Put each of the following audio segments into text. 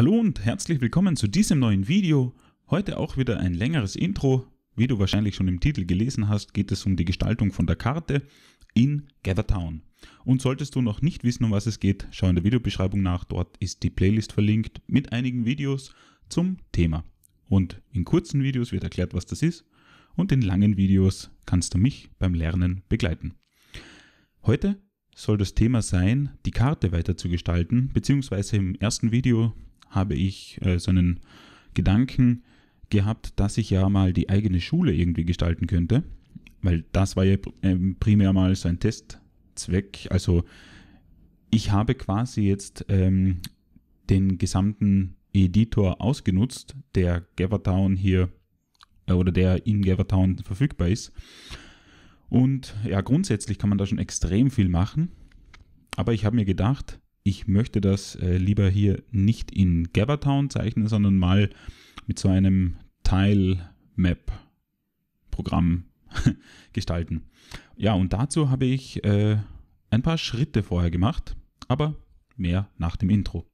Hallo und herzlich willkommen zu diesem neuen Video. Heute auch wieder ein längeres Intro. Wie du wahrscheinlich schon im Titel gelesen hast, geht es um die Gestaltung von der Karte in GatherTown. Und solltest du noch nicht wissen, um was es geht, schau in der Videobeschreibung nach. Dort ist die Playlist verlinkt mit einigen Videos zum Thema. Und in kurzen Videos wird erklärt, was das ist. Und in langen Videos kannst du mich beim Lernen begleiten. Heute soll das Thema sein, die Karte weiter zu gestalten, beziehungsweise im ersten Video habe ich so einen Gedanken gehabt, dass ich ja mal die eigene Schule irgendwie gestalten könnte, weil das war ja primär mal so ein Testzweck. Also ich habe quasi jetzt den gesamten Editor ausgenutzt, der GatherTown hier oder der in GatherTown verfügbar ist. Und ja, grundsätzlich kann man da schon extrem viel machen, aber ich habe mir gedacht, ich möchte das lieber hier nicht in GatherTown zeichnen, sondern mal mit so einem Tile-Map-Programm gestalten. Ja, und dazu habe ich ein paar Schritte vorher gemacht, aber mehr nach dem Intro.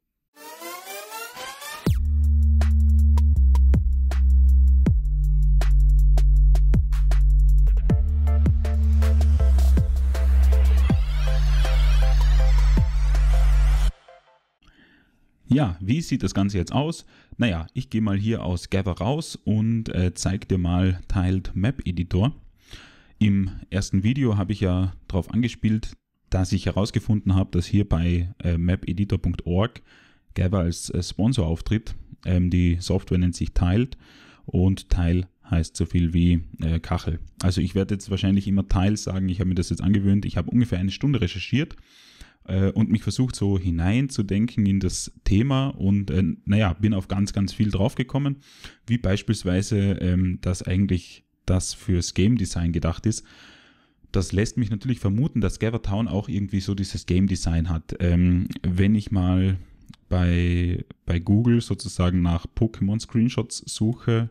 Ja, wie sieht das Ganze jetzt aus? Naja, ich gehe mal hier aus Gather raus und zeige dir mal Tiled Map Editor. Im ersten Video habe ich ja darauf angespielt, dass ich herausgefunden habe, dass hier bei mapeditor.org Gather als Sponsor auftritt. Die Software nennt sich Tiled und Tile heißt so viel wie Kachel. Also ich werde jetzt wahrscheinlich immer Tile sagen, ich habe mir das jetzt angewöhnt. Ich habe ungefähr eine Stunde recherchiert und mich versucht so hineinzudenken in das Thema und bin auf ganz, ganz viel draufgekommen, wie beispielsweise, dass eigentlich das fürs Game Design gedacht ist. Das lässt mich natürlich vermuten, dass GatherTown auch irgendwie so dieses Game Design hat. Wenn ich mal bei Google sozusagen nach Pokémon Screenshots suche,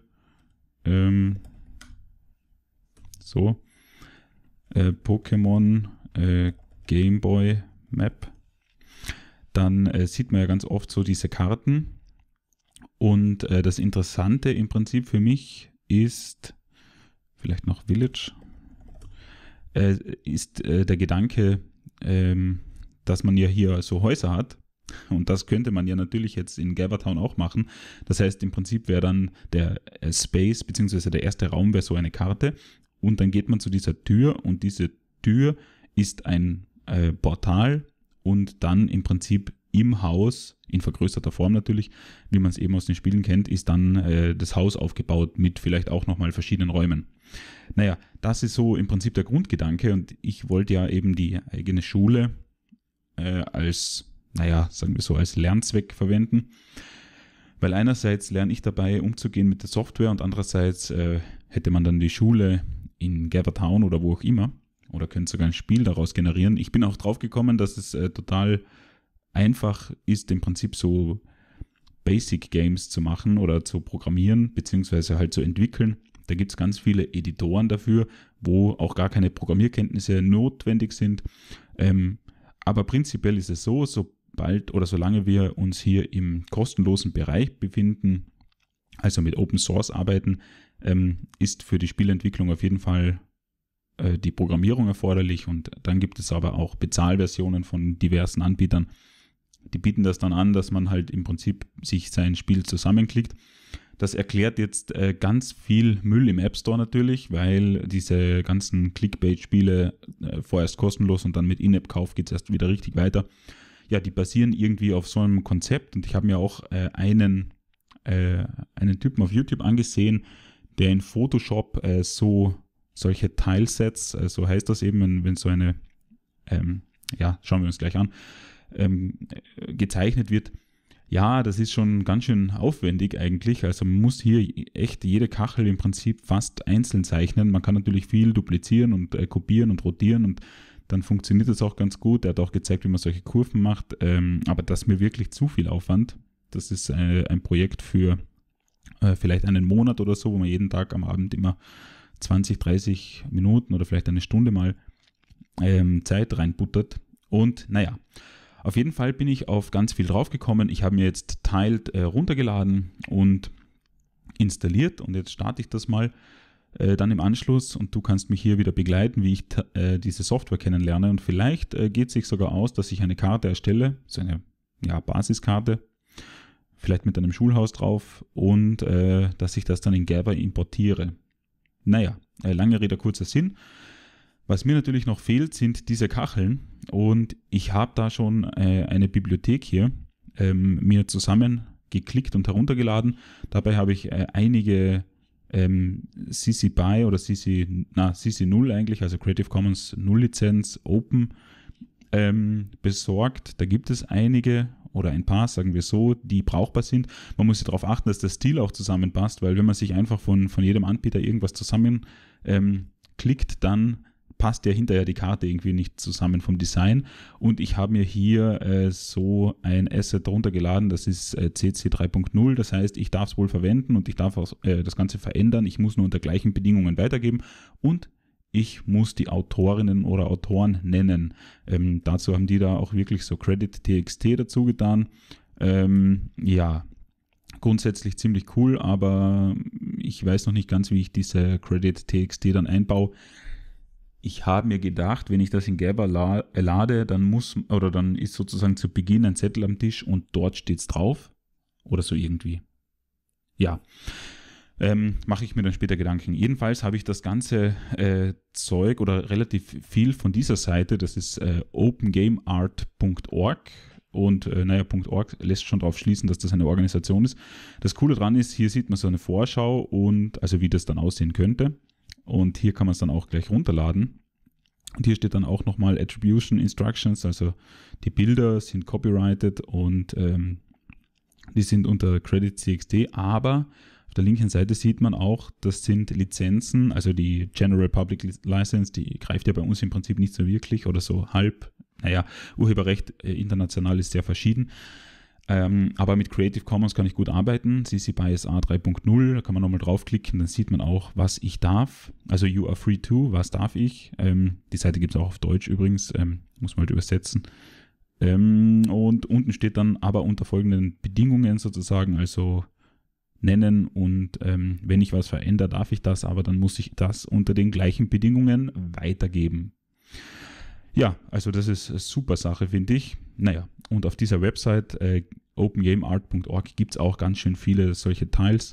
Pokémon Game Boy Map, dann sieht man ja ganz oft so diese Karten und das Interessante im Prinzip für mich ist, vielleicht noch Village, ist der Gedanke, dass man ja hier so Häuser hat und das könnte man ja natürlich jetzt in GatherTown auch machen. Das heißt, im Prinzip wäre dann der Space bzw. der erste Raum wäre so eine Karte und dann geht man zu dieser Tür und diese Tür ist ein Portal und dann im Prinzip im Haus, in vergrößerter Form natürlich, wie man es eben aus den Spielen kennt, ist dann das Haus aufgebaut mit vielleicht auch nochmal verschiedenen Räumen. Naja, das ist so im Prinzip der Grundgedanke und ich wollte ja eben die eigene Schule als, sagen wir so, als Lernzweck verwenden, weil einerseits lerne ich dabei umzugehen mit der Software und andererseits hätte man dann die Schule in GatherTown oder wo auch immer oder könnte sogar ein Spiel daraus generieren. Ich bin auch drauf gekommen, dass es total einfach ist, im Prinzip so Basic Games zu machen oder zu programmieren, beziehungsweise halt zu entwickeln. Da gibt es ganz viele Editoren dafür, wo auch gar keine Programmierkenntnisse notwendig sind. Aber prinzipiell ist es so, sobald oder solange wir uns hier im kostenlosen Bereich befinden, also mit Open Source arbeiten, ist für die Spielentwicklung auf jeden Fall die Programmierung erforderlich und dann gibt es aber auch Bezahlversionen von diversen Anbietern. Die bieten das dann an, dass man halt im Prinzip sich sein Spiel zusammenklickt. Das erklärt jetzt ganz viel Müll im App Store natürlich, weil diese ganzen Clickbait-Spiele vorerst kostenlos und dann mit In-App-Kauf geht es erst wieder richtig weiter. Ja, die basieren irgendwie auf so einem Konzept und ich habe mir auch einen Typen auf YouTube angesehen, der in Photoshop solche Tilesets, so heißt das eben, wenn so eine, schauen wir uns gleich an, gezeichnet wird. Ja, das ist schon ganz schön aufwendig eigentlich. Also man muss hier echt jede Kachel im Prinzip fast einzeln zeichnen. Man kann natürlich viel duplizieren und kopieren und rotieren und dann funktioniert das auch ganz gut. Er hat auch gezeigt, wie man solche Kurven macht. Aber das ist mir wirklich zu viel Aufwand. Das ist ein Projekt für vielleicht einen Monat oder so, wo man jeden Tag am Abend immer 20, 30 Minuten oder vielleicht eine Stunde mal Zeit reinbuttert. Und Auf jeden Fall bin ich auf ganz viel draufgekommen. Ich habe mir jetzt Tiled runtergeladen und installiert und jetzt starte ich das mal dann im Anschluss und du kannst mich hier wieder begleiten, wie ich diese Software kennenlerne und vielleicht geht es sich sogar aus, dass ich eine Karte erstelle, so eine Basiskarte, vielleicht mit einem Schulhaus drauf und dass ich das dann in Gabber importiere. Naja, lange Rede, kurzer Sinn. Was mir natürlich noch fehlt, sind diese Kacheln und ich habe da schon eine Bibliothek hier mir zusammengeklickt und heruntergeladen. Dabei habe ich einige CC BY oder CC 0 eigentlich, also Creative Commons 0 Lizenz, Open besorgt. Da gibt es einige oder ein paar, sagen wir so, die brauchbar sind. Man muss ja darauf achten, dass der Stil auch zusammenpasst, weil wenn man sich einfach von jedem Anbieter irgendwas zusammen klickt, dann passt ja hinterher die Karte irgendwie nicht zusammen vom Design. Und ich habe mir hier so ein Asset runtergeladen, das ist CC 3.0, das heißt, ich darf es wohl verwenden und ich darf auch das Ganze verändern. Ich muss nur unter gleichen Bedingungen weitergeben und ich muss die Autorinnen oder Autoren nennen. Dazu haben die da auch wirklich so Credit.txt dazu getan. Ja, grundsätzlich ziemlich cool, aber ich weiß noch nicht ganz, wie ich diese Credit.txt dann einbaue. Ich habe mir gedacht, wenn ich das in Gabber lade, dann ist sozusagen zu Beginn ein Zettel am Tisch und dort steht es drauf. Oder so irgendwie. Ja, mache ich mir dann später Gedanken. Jedenfalls habe ich das ganze Zeug oder relativ viel von dieser Seite, das ist opengameart.org und .org lässt schon darauf schließen, dass das eine Organisation ist. Das Coole dran ist, hier sieht man so eine Vorschau und also wie das dann aussehen könnte. Und hier kann man es dann auch gleich runterladen. Und hier steht dann auch nochmal Attribution Instructions, also die Bilder sind copyrighted und die sind unter Credit.txt, aber auf der linken Seite sieht man auch, das sind Lizenzen, also die General Public License, die greift ja bei uns im Prinzip nicht so wirklich oder so halb. Naja, Urheberrecht international ist sehr verschieden. Aber mit Creative Commons kann ich gut arbeiten. CC BY SA 3.0, da kann man nochmal draufklicken, dann sieht man auch, was ich darf. Also you are free to, was darf ich? Die Seite gibt es auch auf Deutsch übrigens, muss man halt übersetzen. Und unten steht dann aber unter folgenden Bedingungen sozusagen, also nennen und wenn ich was verändere, darf ich das, aber dann muss ich das unter den gleichen Bedingungen weitergeben. Ja, also das ist eine super Sache, finde ich. Naja, und auf dieser Website opengameart.org gibt es auch ganz schön viele solche Tiles.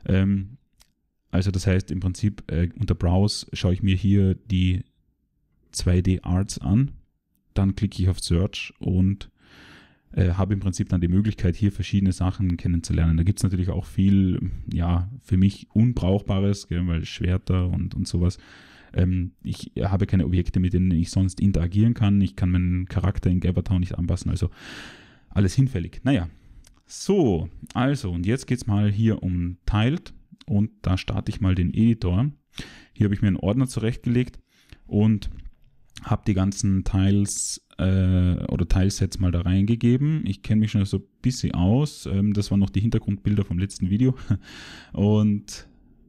Also das heißt im Prinzip unter Browse schaue ich mir hier die 2D-Arts an, dann klicke ich auf Search und habe im Prinzip dann die Möglichkeit, hier verschiedene Sachen kennenzulernen. Da gibt es natürlich auch viel, ja, für mich Unbrauchbares, gell, weil Schwerter und sowas. Ich habe keine Objekte, mit denen ich sonst interagieren kann. Ich kann meinen Charakter in Gabbertown nicht anpassen, also alles hinfällig. Naja, so, also und jetzt geht es mal hier um Tiled und da starte ich mal den Editor. Hier habe ich mir einen Ordner zurechtgelegt und habe die ganzen Tiles oder Tilesets mal da reingegeben. Ich kenne mich schon so ein bisschen aus. Das waren noch die Hintergrundbilder vom letzten Video und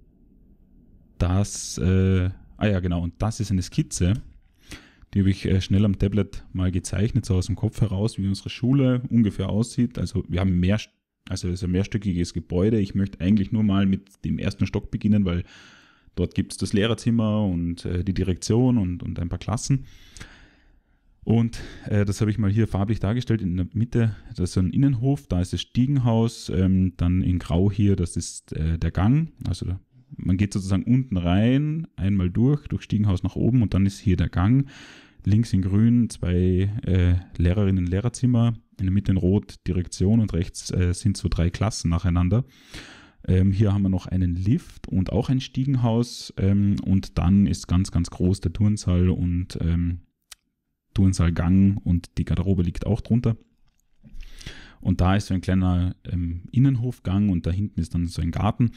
das genau, und das ist eine Skizze, die habe ich schnell am Tablet mal gezeichnet, so aus dem Kopf heraus, wie unsere Schule ungefähr aussieht. Also wir haben es ist ein mehrstöckiges Gebäude. Ich möchte eigentlich nur mal mit dem ersten Stock beginnen, weil dort gibt es das Lehrerzimmer und die Direktion und ein paar Klassen. Und das habe ich mal hier farblich dargestellt. In der Mitte, das ist so ein Innenhof, da ist das Stiegenhaus, dann in Grau hier, das ist der Gang, also man geht sozusagen unten rein, einmal durch Stiegenhaus nach oben und dann ist hier der Gang. Links in grün 2 Lehrerinnen- und Lehrerzimmer, in der Mitte in rot Direktion und rechts sind so 3 Klassen nacheinander. Hier haben wir noch einen Lift und auch ein Stiegenhaus und dann ist ganz, ganz groß der Turnsaal und Turnsaalgang und die Garderobe liegt auch drunter. Und da ist so ein kleiner Innenhofgang und da hinten ist dann so ein Garten.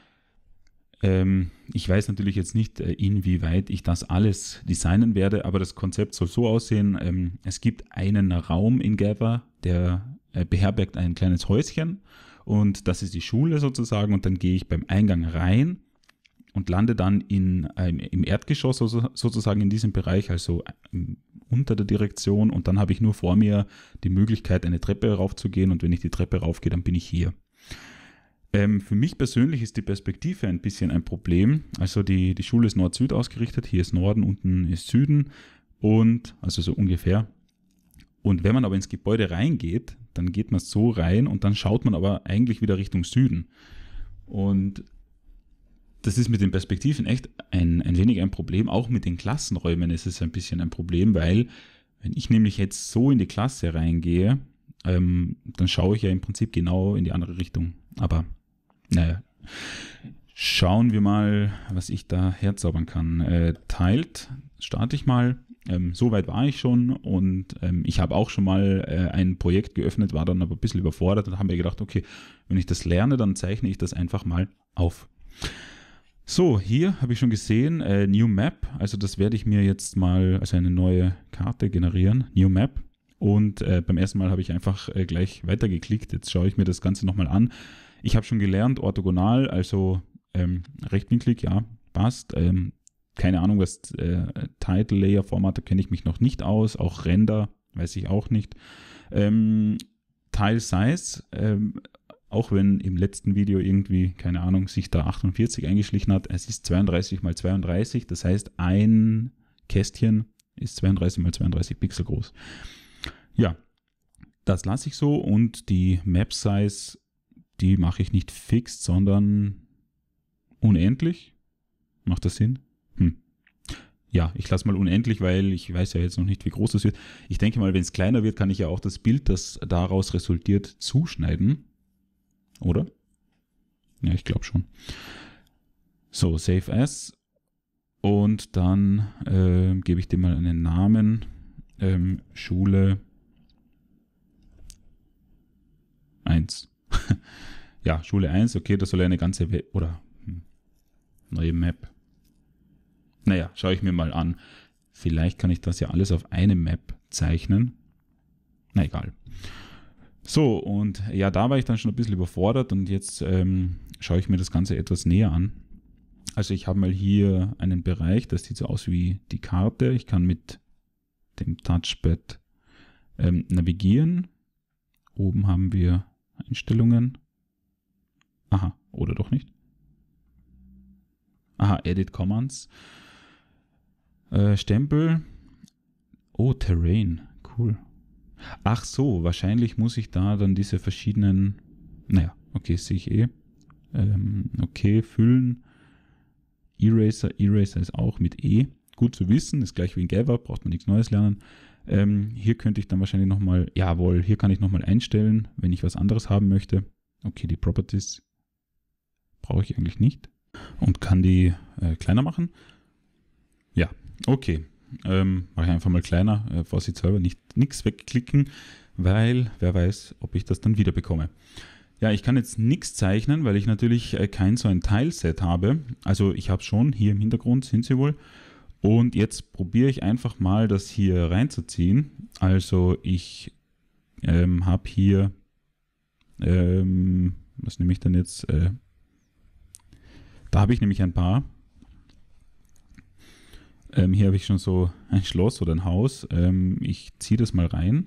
Ich weiß natürlich jetzt nicht, inwieweit ich das alles designen werde, aber das Konzept soll so aussehen. Es gibt einen Raum in Gabber, der beherbergt ein kleines Häuschen und das ist die Schule sozusagen und dann gehe ich beim Eingang rein und lande dann im Erdgeschoss sozusagen in diesem Bereich, also unter der Direktion, und dann habe ich nur vor mir die Möglichkeit, eine Treppe raufzugehen, und wenn ich die Treppe raufgehe, dann bin ich hier. Für mich persönlich ist die Perspektive ein bisschen ein Problem. Also die Schule ist Nord-Süd ausgerichtet, hier ist Norden, unten ist Süden, und also so ungefähr. Und wenn man aber ins Gebäude reingeht, dann geht man so rein und dann schaut man aber eigentlich wieder Richtung Süden. Und das ist mit den Perspektiven echt ein wenig ein Problem. Auch mit den Klassenräumen ist es ein bisschen ein Problem, weil wenn ich nämlich jetzt so in die Klasse reingehe, dann schaue ich ja im Prinzip genau in die andere Richtung. Aber naja, schauen wir mal, was ich da herzaubern kann. Teilt, starte ich mal. So weit war ich schon, und ich habe auch schon mal ein Projekt geöffnet, war dann aber ein bisschen überfordert und habe mir gedacht, okay, wenn ich das lerne, dann zeichne ich das einfach mal auf. So, hier habe ich schon gesehen, New Map, also das werde ich mir jetzt mal, also eine neue Karte generieren, New Map, und beim ersten Mal habe ich einfach gleich weitergeklickt. Jetzt schaue ich mir das Ganze nochmal an. Ich habe schon gelernt, orthogonal, also rechtwinklig, ja, passt. Keine Ahnung, was Title Layer Formate kenne ich mich noch nicht aus, auch Render weiß ich auch nicht. Tile Size, auch wenn im letzten Video irgendwie, keine Ahnung, sich da 48 eingeschlichen hat, es ist 32 mal 32, das heißt ein Kästchen ist 32 mal 32 Pixel groß. Ja, das lasse ich so, und die Map Size, die mache ich nicht fix, sondern unendlich. Macht das Sinn? Ja, ich lasse mal unendlich, weil ich weiß ja jetzt noch nicht, wie groß das wird. Ich denke mal, wenn es kleiner wird, kann ich ja auch das Bild, das daraus resultiert, zuschneiden. Oder? Ja, ich glaube schon. So, Save As. Und dann gebe ich dem mal einen Namen. Schule 1. Ja, Schule 1, okay, das soll eine ganze neue Map. Naja, schaue ich mir mal an. Vielleicht kann ich das ja alles auf eine Map zeichnen. Na egal. So, und ja, da war ich dann schon ein bisschen überfordert, und jetzt schaue ich mir das Ganze etwas näher an. Also ich habe mal hier einen Bereich, das sieht so aus wie die Karte. Ich kann mit dem Touchpad navigieren. Oben haben wir Einstellungen. Aha, oder doch nicht. Aha, Edit Commands. Stempel. Oh, Terrain. Cool. Ach so, wahrscheinlich muss ich da dann diese verschiedenen, naja, okay, sehe ich eh. Okay, füllen. Eraser ist auch mit E. Gut zu wissen, ist gleich wie in Java, braucht man nichts Neues lernen. Hier könnte ich dann wahrscheinlich nochmal, jawohl, hier kann ich nochmal einstellen, wenn ich was anderes haben möchte. Okay, die Properties brauche ich eigentlich nicht und kann die kleiner machen. Ja, okay. Mache ich einfach mal kleiner, vorsichtshalber nichts wegklicken, weil wer weiß, ob ich das dann wieder bekomme. Ja, ich kann jetzt nichts zeichnen, weil ich natürlich kein so ein Tileset habe. Also ich habe schon, hier im Hintergrund sind sie wohl. Und jetzt probiere ich einfach mal, das hier reinzuziehen. Also ich habe hier, was nehme ich denn jetzt? Da habe ich nämlich ein paar. Hier habe ich schon so ein Schloss oder ein Haus. Ich ziehe das mal rein.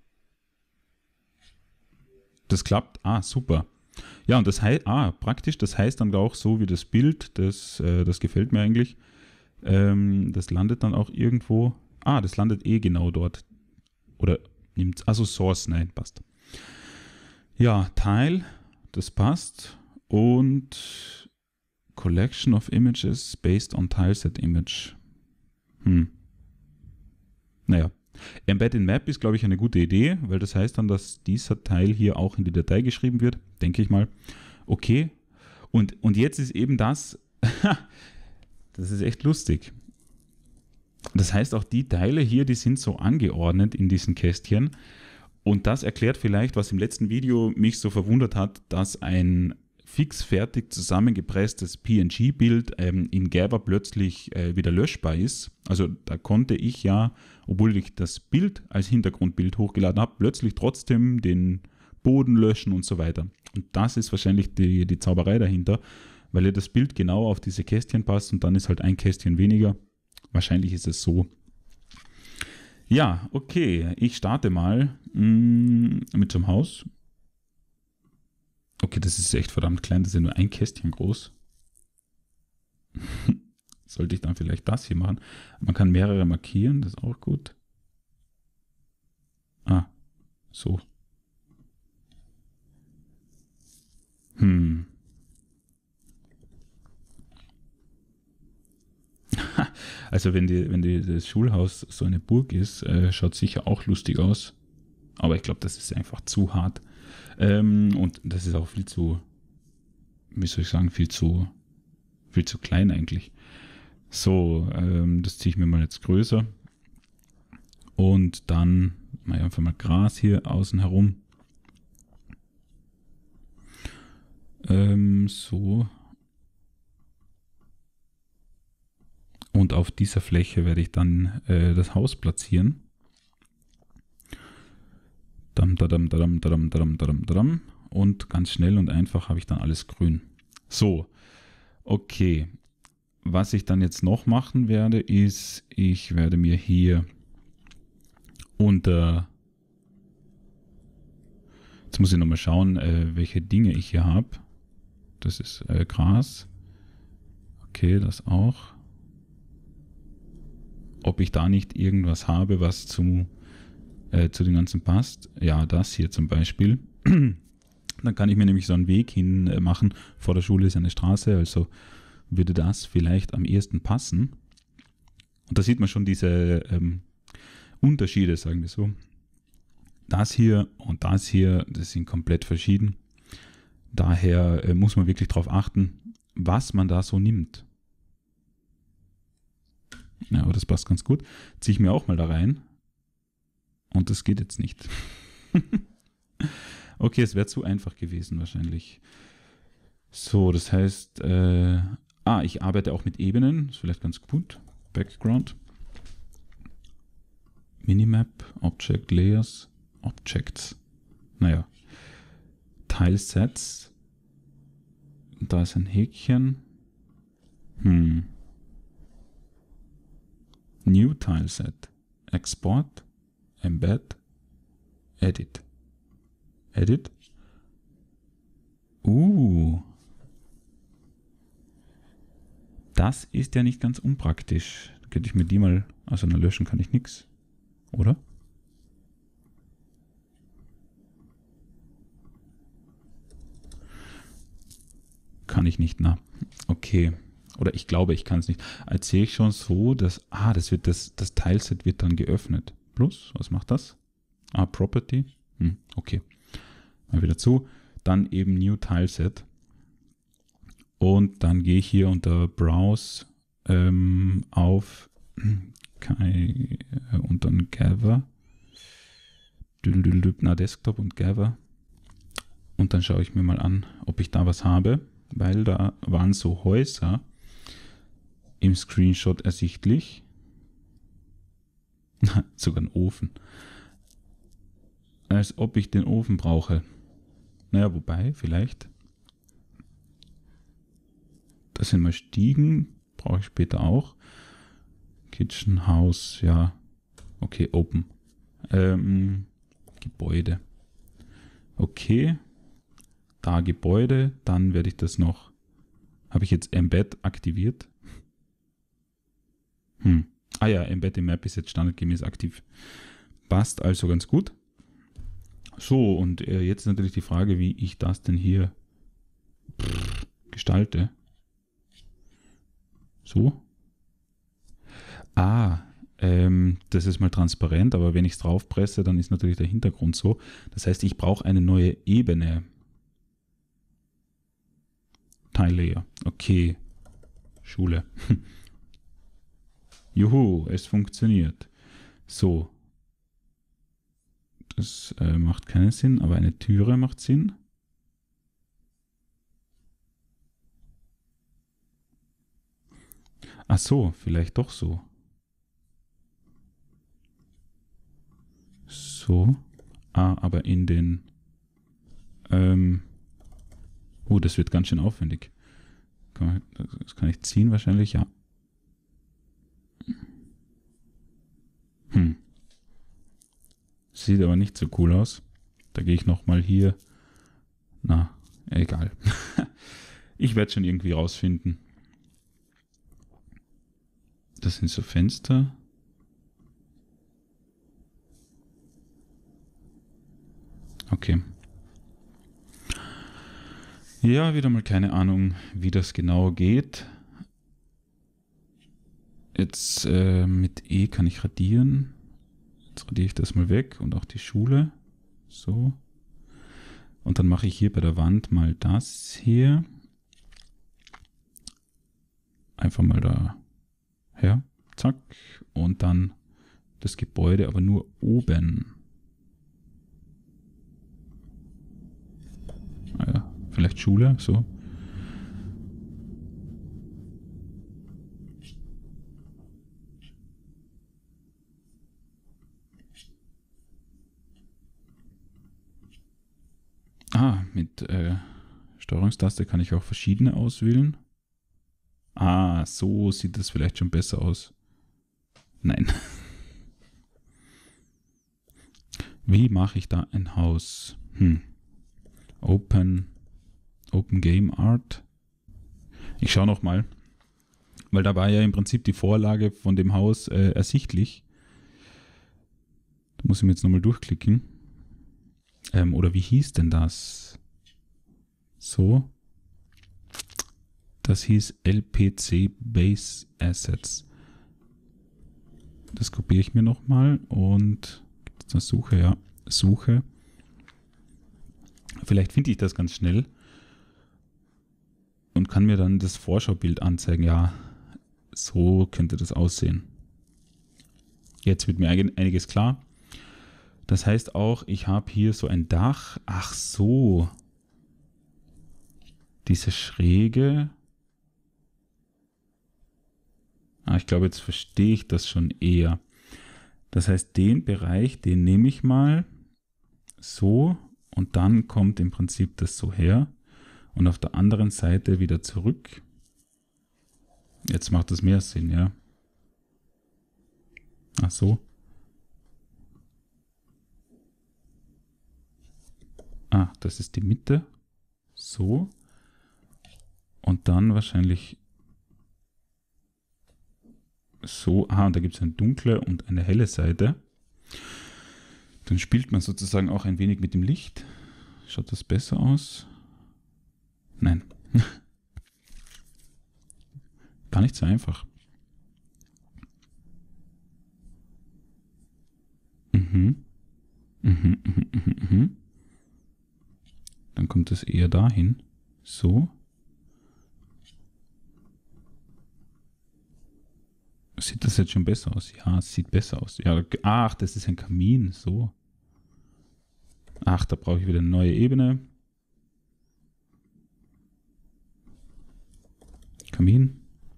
Das klappt. Ah, super. Ja, und das heißt, praktisch, das heißt dann auch so wie das Bild, das gefällt mir eigentlich. Das landet dann auch irgendwo. Ah, das landet eh genau dort. Oder nimmt, also Source, nein, passt. Ja, Tile, das passt. Und Collection of Images based on Tileset Image. Naja. Embed in Map ist, glaube ich, eine gute Idee, weil das heißt dann, dass dieser Teil hier auch in die Datei geschrieben wird, denke ich mal. Okay. Und jetzt ist eben das, das ist echt lustig. Das heißt, auch die Teile hier, die sind so angeordnet in diesen Kästchen. Und das erklärt vielleicht, was im letzten Video mich so verwundert hat, dass ein fix fertig zusammengepresstes PNG-Bild in Java plötzlich wieder löschbar ist. Also da konnte ich ja, obwohl ich das Bild als Hintergrundbild hochgeladen habe, plötzlich trotzdem den Boden löschen und so weiter. Und das ist wahrscheinlich die Zauberei dahinter, weil ja das Bild genau auf diese Kästchen passt und dann ist halt ein Kästchen weniger. Wahrscheinlich ist es so. Ja, okay, ich starte mal mit so einem Haus. Okay, das ist echt verdammt klein, das ist ja nur ein Kästchen groß. Sollte ich dann vielleicht das hier machen? Man kann mehrere markieren, das ist auch gut. Ah, so. Also wenn das Schulhaus so eine Burg ist, schaut sicher auch lustig aus. Aber ich glaube, das ist einfach zu hart. Und das ist auch viel zu, wie soll ich sagen, viel zu klein eigentlich. So, das ziehe ich mir mal jetzt größer. Und dann mache ich einfach mal Gras hier außen herum. So. Und auf dieser Fläche werde ich dann das Haus platzieren. Und ganz schnell und einfach habe ich dann alles grün. So, okay. Was ich dann jetzt noch machen werde, ist, ich werde mir hier unter... Jetzt muss ich nochmal schauen, welche Dinge ich hier habe. Das ist Gras. Okay, das auch. Ob ich da nicht irgendwas habe, was zu den ganzen passt. Ja, das hier zum Beispiel. Dann kann ich mir nämlich so einen Weg hin machen. Vor der Schule ist eine Straße, also würde das vielleicht am ehesten passen. Und da sieht man schon diese Unterschiede, sagen wir so. Das hier und das hier, das sind komplett verschieden. Daher muss man wirklich darauf achten, was man da so nimmt. Ja, aber das passt ganz gut. Ziehe ich mir auch mal da rein. Und das geht jetzt nicht. Okay, es wäre zu einfach gewesen wahrscheinlich. So, das heißt, ich arbeite auch mit Ebenen. Ist vielleicht ganz gut. Background. Minimap, Object, Layers, Objects. Naja. Tilesets. Da ist ein Häkchen. New Tileset. Export. Embed. Edit. Edit. Das ist ja nicht ganz unpraktisch. Da könnte ich mir die mal, also löschen kann ich nichts, oder? Kann ich nicht, na. Okay. Oder ich glaube, ich kann es nicht. Erzähle ich schon so, dass, das Tileset wird dann geöffnet. Plus, was macht das? Property. Okay. Mal wieder zu. Dann eben New Tileset. Und dann gehe ich hier unter Browse auf und dann Gather. Desktop und Gather. Und dann schaue ich mir mal an, ob ich da was habe, weil da waren so Häuser im Screenshot ersichtlich. Sogar ein Ofen. Als ob ich den Ofen brauche. Naja, wobei, vielleicht. Das sind mal Stiegen. Brauche ich später auch. Kitchen, House, ja. Okay, Open. Gebäude. Okay. Da Gebäude. Dann werde ich das noch... Habe ich jetzt Embed aktiviert? Embed im Map ist jetzt standardgemäß aktiv. Passt also ganz gut. So, und jetzt natürlich die Frage, wie ich das denn hier gestalte. So. Das ist mal transparent, aber wenn ich es drauf presse, dann ist natürlich der Hintergrund so. Das heißt, ich brauche eine neue Ebene. Tile Layer. Okay. Schule. Juhu, es funktioniert. So. Das macht keinen Sinn, aber eine Türe macht Sinn. Ach so, vielleicht doch so. So. Aber in den... das wird ganz schön aufwendig. Das kann ich ziehen wahrscheinlich, ja. Sieht aber nicht so cool aus. Da gehe ich nochmal hier. Na, egal. Ich werde schon irgendwie rausfinden. Das sind so Fenster. Okay. Ja, wieder mal keine Ahnung, wie das genau geht. Jetzt mit E kann ich radieren. Jetzt radiere ich das mal weg und auch die Schule. So. Und dann mache ich hier bei der Wand mal das hier. Einfach mal da her. Zack. Und dann das Gebäude, aber nur oben. Naja, vielleicht Schule, so. Mit Steuerungstaste kann ich auch verschiedene auswählen. So sieht das vielleicht schon besser aus. Nein. Wie mache ich da ein Haus? Open Game Art. Ich schaue nochmal, weil da war ja im Prinzip die Vorlage von dem Haus ersichtlich. Da muss ich mir jetzt nochmal durchklicken. Oder wie hieß denn das? So. Das hieß LPC Base Assets. Das kopiere ich mir nochmal und gibt es eine Suche? Ja, Suche. Vielleicht finde ich das ganz schnell und kann mir dann das Vorschaubild anzeigen. Ja, so könnte das aussehen. Jetzt wird mir einiges klar. Das heißt auch, ich habe hier so ein Dach. Ach so. Diese Schräge. Ich glaube, jetzt verstehe ich das schon eher. Das heißt, den Bereich, den nehme ich mal so und dann kommt im Prinzip das so her und auf der anderen Seite wieder zurück. Jetzt macht das mehr Sinn, ja. Ach so. Das ist die Mitte. So. Und dann wahrscheinlich so. Und da gibt es eine dunkle und eine helle Seite. Dann spielt man sozusagen auch ein wenig mit dem Licht. Schaut das besser aus? Nein. Gar nicht so einfach. Dann kommt es eher dahin. So. Sieht das jetzt schon besser aus? Ja, es sieht besser aus. Ja, das ist ein Kamin. So. Da brauche ich wieder eine neue Ebene. Kamin.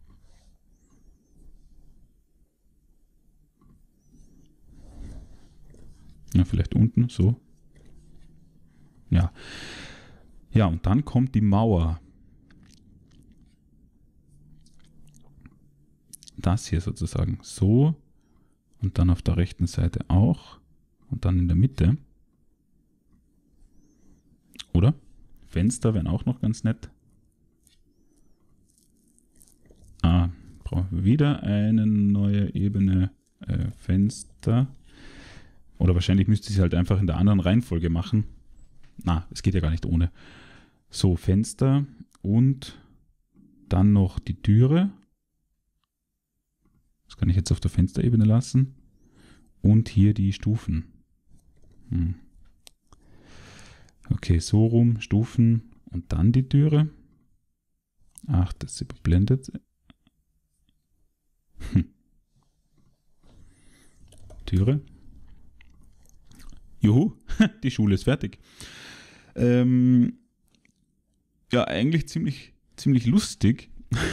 Ja, vielleicht unten, so. Ja. Ja, und dann kommt die Mauer. Das hier sozusagen so. Und dann auf der rechten Seite auch. Und dann in der Mitte. Oder? Fenster wären auch noch ganz nett. Brauchen wir wieder eine neue Ebene Fenster. Oder wahrscheinlich müsste ich es halt einfach in der anderen Reihenfolge machen. Es geht ja gar nicht ohne. So, Fenster und dann noch die Türe. Das kann ich jetzt auf der Fensterebene lassen. Und hier die Stufen. Okay, so rum, Stufen und dann die Türe. Das ist überblendet. Türe. Juhu, die Schule ist fertig. Ja, eigentlich ziemlich lustig.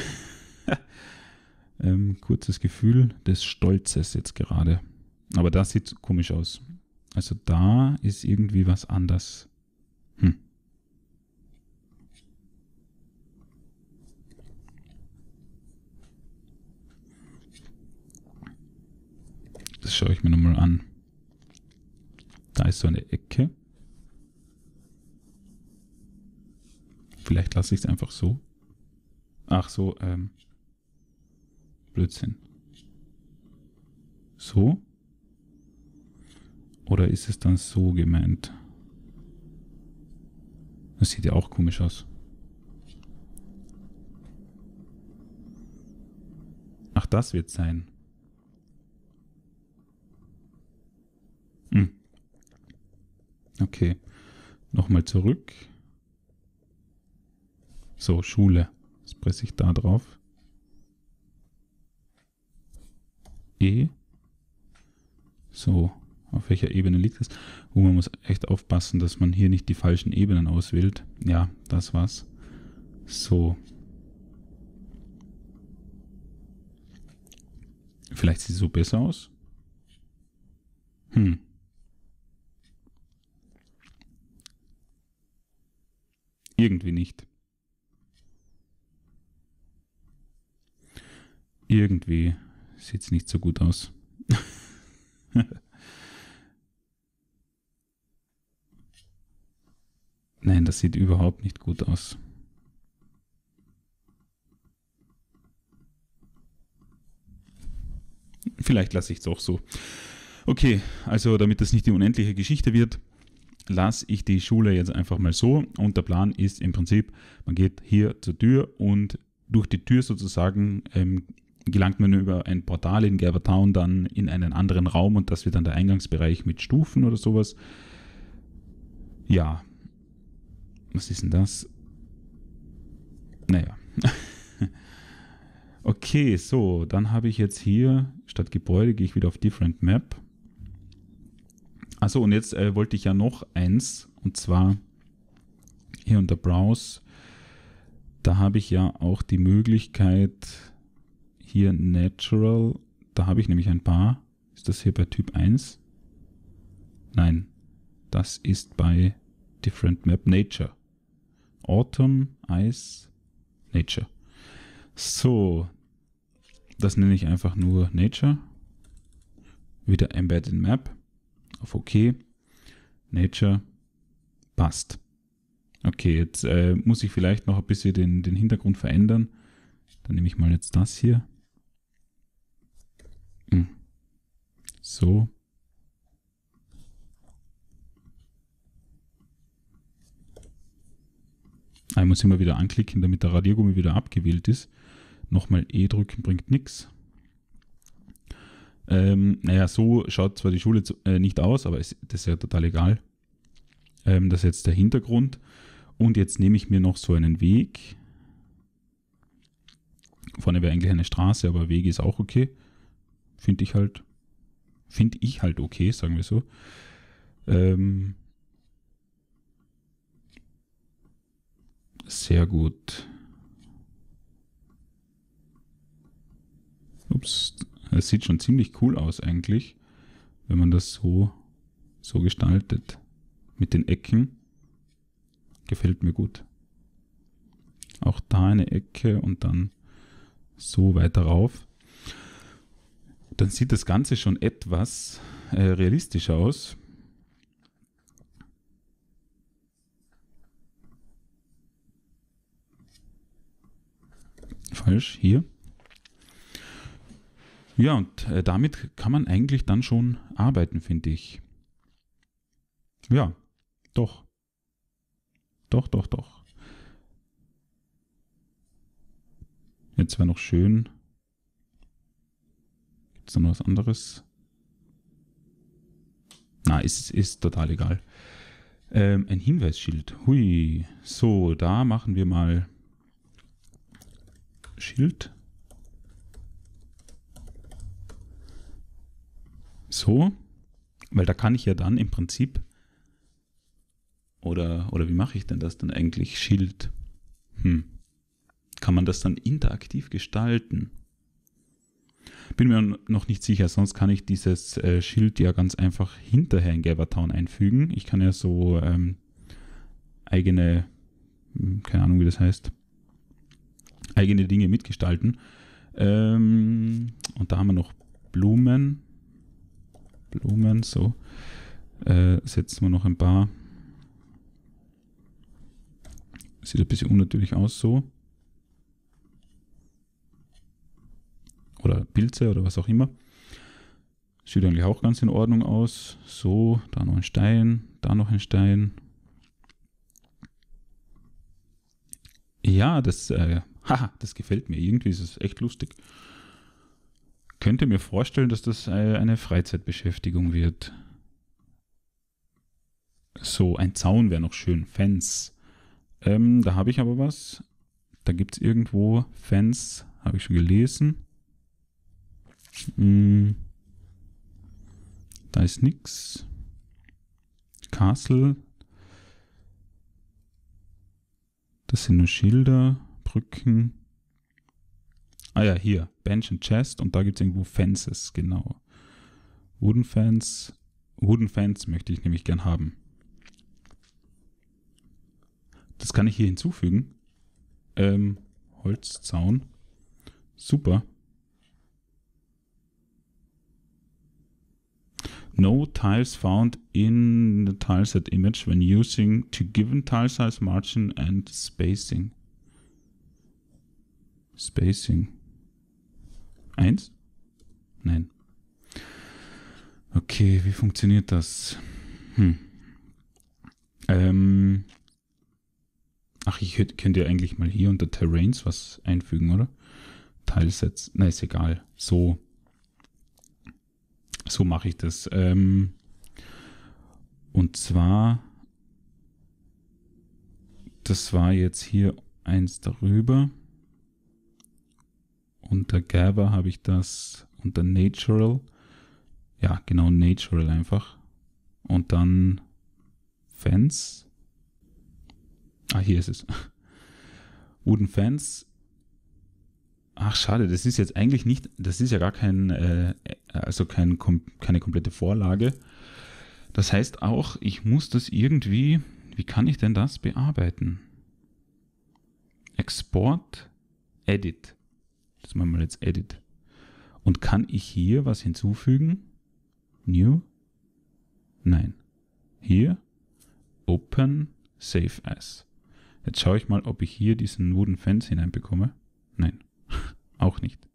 Kurzes Gefühl des Stolzes jetzt gerade. Aber das sieht komisch aus. Also da ist irgendwie was anders. Das schaue ich mir nochmal an. Da ist so eine Ecke. Vielleicht lasse ich es einfach so. Ach so, Blödsinn. So? Oder ist es dann so gemeint? Das sieht ja auch komisch aus. Ach, das wird sein. Okay. Nochmal zurück. So, Schule. Jetzt presse ich da drauf. E. So, auf welcher Ebene liegt es? Man muss echt aufpassen, dass man hier nicht die falschen Ebenen auswählt. Ja, das war's. So. Vielleicht sieht es so besser aus. Irgendwie nicht. Irgendwie sieht es nicht so gut aus. Nein, das sieht überhaupt nicht gut aus. Vielleicht lasse ich es auch so. Okay, also damit das nicht die unendliche Geschichte wird, lasse ich die Schule jetzt einfach mal so. Und der Plan ist im Prinzip, man geht hier zur Tür und durch die Tür sozusagen gelangt man über ein Portal in Gabbard Town dann in einen anderen Raum und das wird dann der Eingangsbereich mit Stufen oder sowas. Ja. Was ist denn das? Naja. Okay, so, dann habe ich jetzt hier, statt Gebäude, gehe ich wieder auf Different Map. Achso, und jetzt wollte ich ja noch eins, und zwar hier unter Browse, da habe ich ja auch die Möglichkeit, hier Natural, da habe ich nämlich ein paar. Ist das hier bei Typ 1? Nein, das ist bei Different Map Nature. Autumn, Ice, Nature. So, das nenne ich einfach nur Nature. Wieder Embedded Map. Auf OK. Nature. Passt. Okay, jetzt muss ich vielleicht noch ein bisschen den Hintergrund verändern. Dann nehme ich mal jetzt das hier. So. Ich muss immer wieder anklicken, damit der Radiergummi wieder abgewählt ist. Nochmal E drücken bringt nichts. Naja, so schaut zwar die Schule nicht aus, aber das ist ja total egal. Das ist jetzt der Hintergrund. Und jetzt nehme ich mir noch so einen Weg. Vorne wäre eigentlich eine Straße, aber Weg ist auch okay. Finde ich halt okay, sagen wir so. Sehr gut. Ups, es sieht schon ziemlich cool aus eigentlich, wenn man das so gestaltet. Mit den Ecken. Gefällt mir gut. Auch da eine Ecke und dann so weiter rauf. Dann sieht das Ganze schon etwas realistischer aus. Falsch, hier. Ja, und damit kann man eigentlich dann schon arbeiten, finde ich. Ja, doch. Doch. Jetzt wäre noch schön. Gibt es noch was anderes? Na, ist total egal. Ein Hinweisschild. Hui. So, da machen wir mal Schild. So. Weil da kann ich ja dann im Prinzip oder wie mache ich denn das dann eigentlich? Schild. Kann man das dann interaktiv gestalten? Bin mir noch nicht sicher, sonst kann ich dieses Schild ja ganz einfach hinterher in Gabbard Town einfügen. Ich kann ja so eigene, keine Ahnung wie das heißt, eigene Dinge mitgestalten. Und da haben wir noch Blumen. Blumen, so. Setzen wir noch ein paar. Sieht ein bisschen unnatürlich aus, so. Oder Pilze oder was auch immer. Sieht eigentlich auch ganz in Ordnung aus. So, da noch ein Stein, da noch ein Stein. Ja, das gefällt mir. Irgendwie ist es echt lustig. Könnte mir vorstellen, dass das eine Freizeitbeschäftigung wird. So, ein Zaun wäre noch schön. Fence. Da habe ich aber was. Da gibt es irgendwo Fence. Habe ich schon gelesen. Da ist nichts. Castle. Das sind nur Schilder, Brücken. Ah ja, hier. Bench and Chest. Und da gibt es irgendwo Fences, genau. Wooden Fence. Wooden Fence möchte ich nämlich gern haben. Das kann ich hier hinzufügen. Holzzaun. Super. No tiles found in the tileset image when using to given tile size, margin and spacing. Spacing. 1? Nein. Okay, wie funktioniert das? Ich könnte ja eigentlich mal hier unter Terrains was einfügen, oder? Tilesets. Na, ist egal. So mache ich das. Und zwar, das war jetzt hier eins darüber. Unter Gather habe ich das unter Natural. Ja, genau, Natural einfach. Und dann Fence. Hier ist es. Wooden Fence. Ach, schade, das ist jetzt eigentlich nicht, das ist ja gar keine komplette Vorlage. Das heißt auch, ich muss das irgendwie, wie kann ich denn das bearbeiten? Export, Edit. Das machen wir jetzt Edit. Und kann ich hier was hinzufügen? New? Nein. Hier? Open, Save As. Jetzt schaue ich mal, ob ich hier diesen Wooden Fence hineinbekomme. Nein. Auch nicht.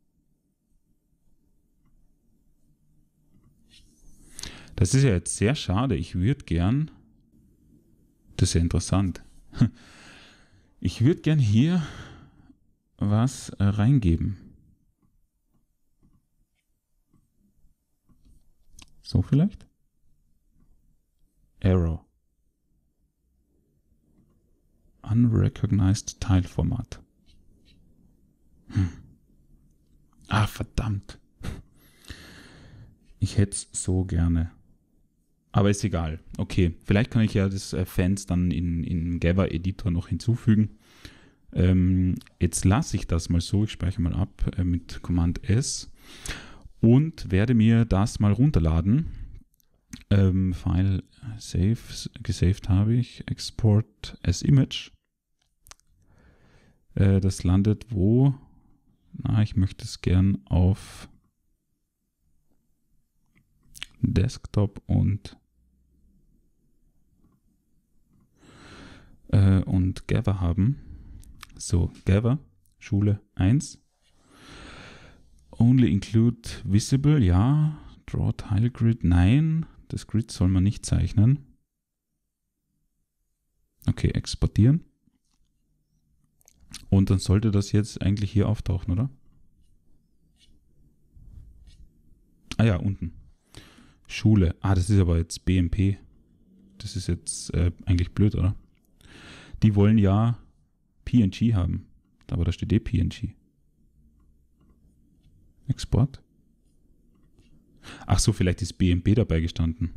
Das ist ja jetzt sehr schade. Ich würde gern, das ist ja interessant, ich würde gern hier was reingeben. So vielleicht? Error. Unrecognized Tile Format. Verdammt. Ich hätte es so gerne. Aber ist egal. Okay, vielleicht kann ich ja das Fence dann in Gather Editor noch hinzufügen. Jetzt lasse ich das mal so. Ich speichere mal ab mit Command S und werde mir das mal runterladen. File save, gesaved habe ich. Export as Image. Das landet wo? Ich möchte es gern auf Desktop und Gather haben. So, Gather, Schule 1. Only include visible, ja. Draw Tile Grid, nein. Das Grid soll man nicht zeichnen. Okay, exportieren. Und dann sollte das jetzt eigentlich hier auftauchen, oder? Ja, unten. Schule. Das ist aber jetzt BMP. Das ist jetzt eigentlich blöd, oder? Die wollen ja PNG haben. Aber da steht PNG. Export. Ach so, vielleicht ist BMP dabei gestanden.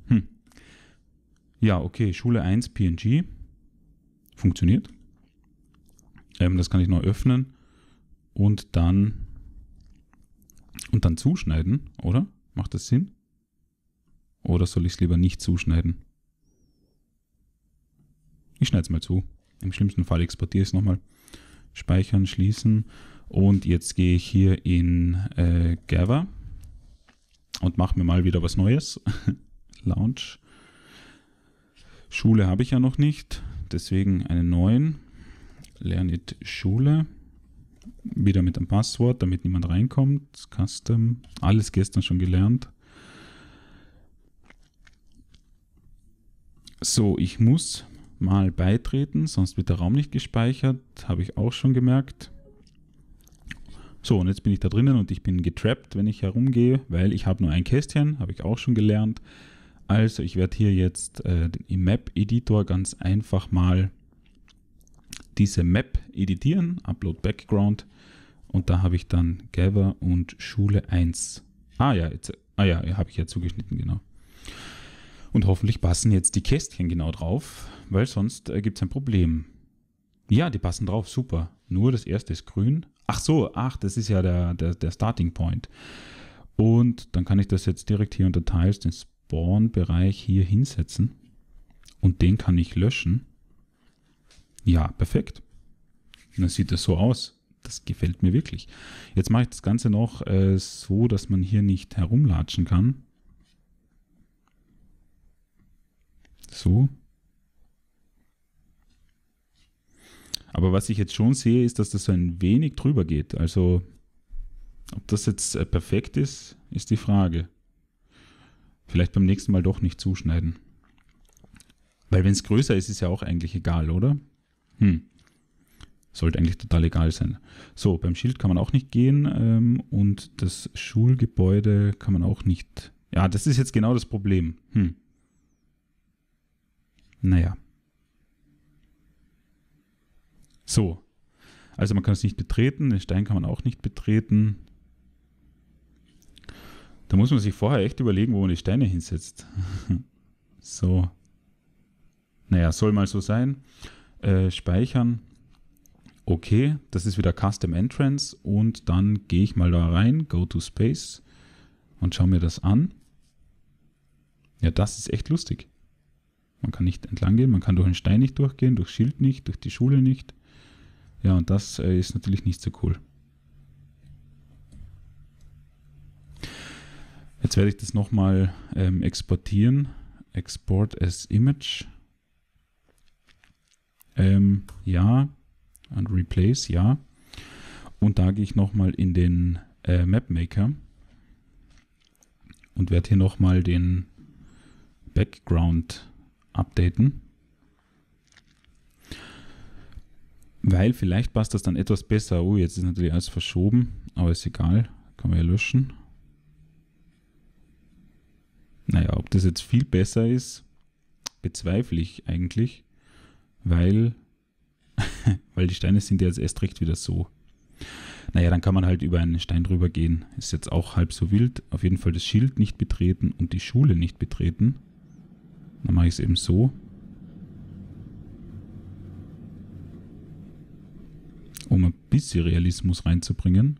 Ja, okay. Schule 1 PNG. Funktioniert. Das kann ich noch öffnen und dann zuschneiden, oder? Macht das Sinn? Oder soll ich es lieber nicht zuschneiden? Ich schneide es mal zu. Im schlimmsten Fall exportiere ich es nochmal. Speichern, schließen. Und jetzt gehe ich hier in Gather und mache mir mal wieder was Neues. Lounge. Schule habe ich ja noch nicht, deswegen einen neuen. Learnit Schule. Wieder mit einem Passwort, damit niemand reinkommt. Custom. Alles gestern schon gelernt. So, ich muss mal beitreten, sonst wird der Raum nicht gespeichert. Habe ich auch schon gemerkt. So, und jetzt bin ich da drinnen und ich bin getrappt, wenn ich herumgehe, weil ich habe nur ein Kästchen, habe ich auch schon gelernt. Also ich werde hier jetzt im Map-Editor ganz einfach mal diese Map editieren, Upload Background, und da habe ich dann Gather und Schule 1. Habe ich ja zugeschnitten, genau. Und hoffentlich passen jetzt die Kästchen genau drauf, weil sonst gibt es ein Problem. Ja, die passen drauf, super. Nur das erste ist grün. Das ist ja der Starting Point. Und dann kann ich das jetzt direkt hier unter Tiles, den Spawn-Bereich hier hinsetzen. Und den kann ich löschen. Ja, perfekt. Und dann sieht das so aus. Das gefällt mir wirklich. Jetzt mache ich das Ganze noch so, dass man hier nicht herumlatschen kann. So. Aber was ich jetzt schon sehe, ist, dass das so ein wenig drüber geht. Also, ob das jetzt perfekt ist, ist die Frage. Vielleicht beim nächsten Mal doch nicht zuschneiden. Weil wenn es größer ist, ist ja auch eigentlich egal, oder? Sollte eigentlich total egal sein. So, beim Schild kann man auch nicht gehen und das Schulgebäude kann man auch nicht. Ja, das ist jetzt genau das Problem. Naja. So. Also man kann es nicht betreten, den Stein kann man auch nicht betreten. Da muss man sich vorher echt überlegen, wo man die Steine hinsetzt. So. Naja, soll mal so sein. Speichern. Okay, das ist wieder Custom Entrance und dann gehe ich mal da rein, Go to Space und schaue mir das an. Ja, das ist echt lustig. Man kann nicht entlang gehen, man kann durch den Stein nicht durchgehen, durch Schild nicht, durch die Schule nicht. Ja, und das ist natürlich nicht so cool. Jetzt werde ich das nochmal exportieren. Export as Image. Ja. Und Replace, ja. Und da gehe ich nochmal in den Mapmaker und werde hier nochmal den Background updaten. Weil vielleicht passt das dann etwas besser. Oh, jetzt ist natürlich alles verschoben, aber ist egal. Kann man ja löschen. Naja, ob das jetzt viel besser ist, bezweifle ich eigentlich, weil die Steine sind ja jetzt erst recht wieder so. Naja, dann kann man halt über einen Stein drüber gehen. Ist jetzt auch halb so wild. Auf jeden Fall das Schild nicht betreten und die Schule nicht betreten. Dann mache ich es eben so. Um ein bisschen Realismus reinzubringen.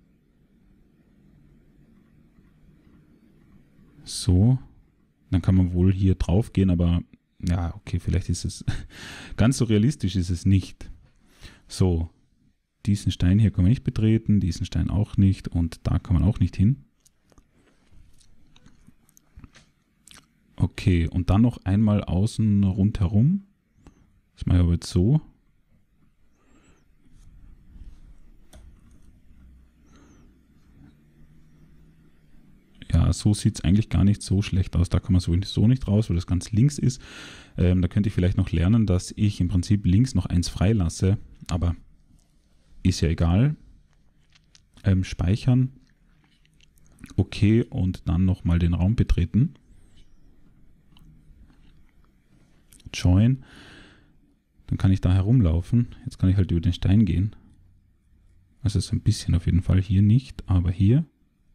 So. Dann kann man wohl hier drauf gehen, aber ja, okay, vielleicht ist es ganz so realistisch ist es nicht. So, diesen Stein hier kann man nicht betreten, diesen Stein auch nicht und da kann man auch nicht hin. Okay, und dann noch einmal außen rundherum. Das mache ich aber jetzt so. Ja, so sieht es eigentlich gar nicht so schlecht aus. Da kann man sowieso nicht raus, weil das ganz links ist. Da könnte ich vielleicht noch lernen, dass ich im Prinzip links noch eins freilasse. Aber ist ja egal. Speichern. Okay, und dann nochmal den Raum betreten. Join. Dann kann ich da herumlaufen. Jetzt kann ich halt über den Stein gehen. Also so ein bisschen auf jeden Fall. Hier nicht, aber hier.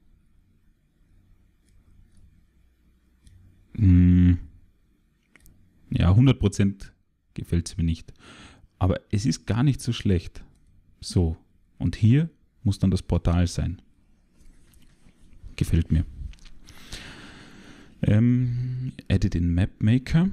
Ja, 100% gefällt es mir nicht. Aber es ist gar nicht so schlecht. So, und hier muss dann das Portal sein. Gefällt mir. Edit in Mapmaker.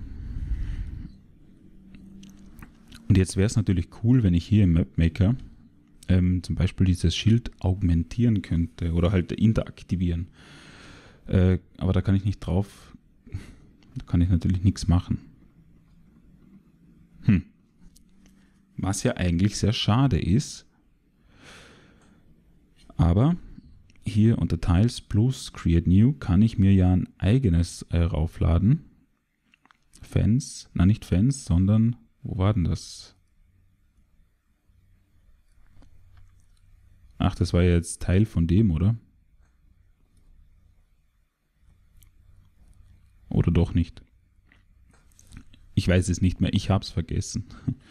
Und jetzt wäre es natürlich cool, wenn ich hier im Mapmaker zum Beispiel dieses Schild augmentieren könnte oder halt interaktivieren. Aber da kann ich nicht drauf, da kann ich natürlich nichts machen. Was ja eigentlich sehr schade ist. Aber hier unter Tiles plus Create New kann ich mir ja ein eigenes raufladen. Fans, nicht Fans, sondern, wo war denn das? Ach, das war ja jetzt Teil von dem, oder? Oder doch nicht? Ich weiß es nicht mehr, ich habe es vergessen.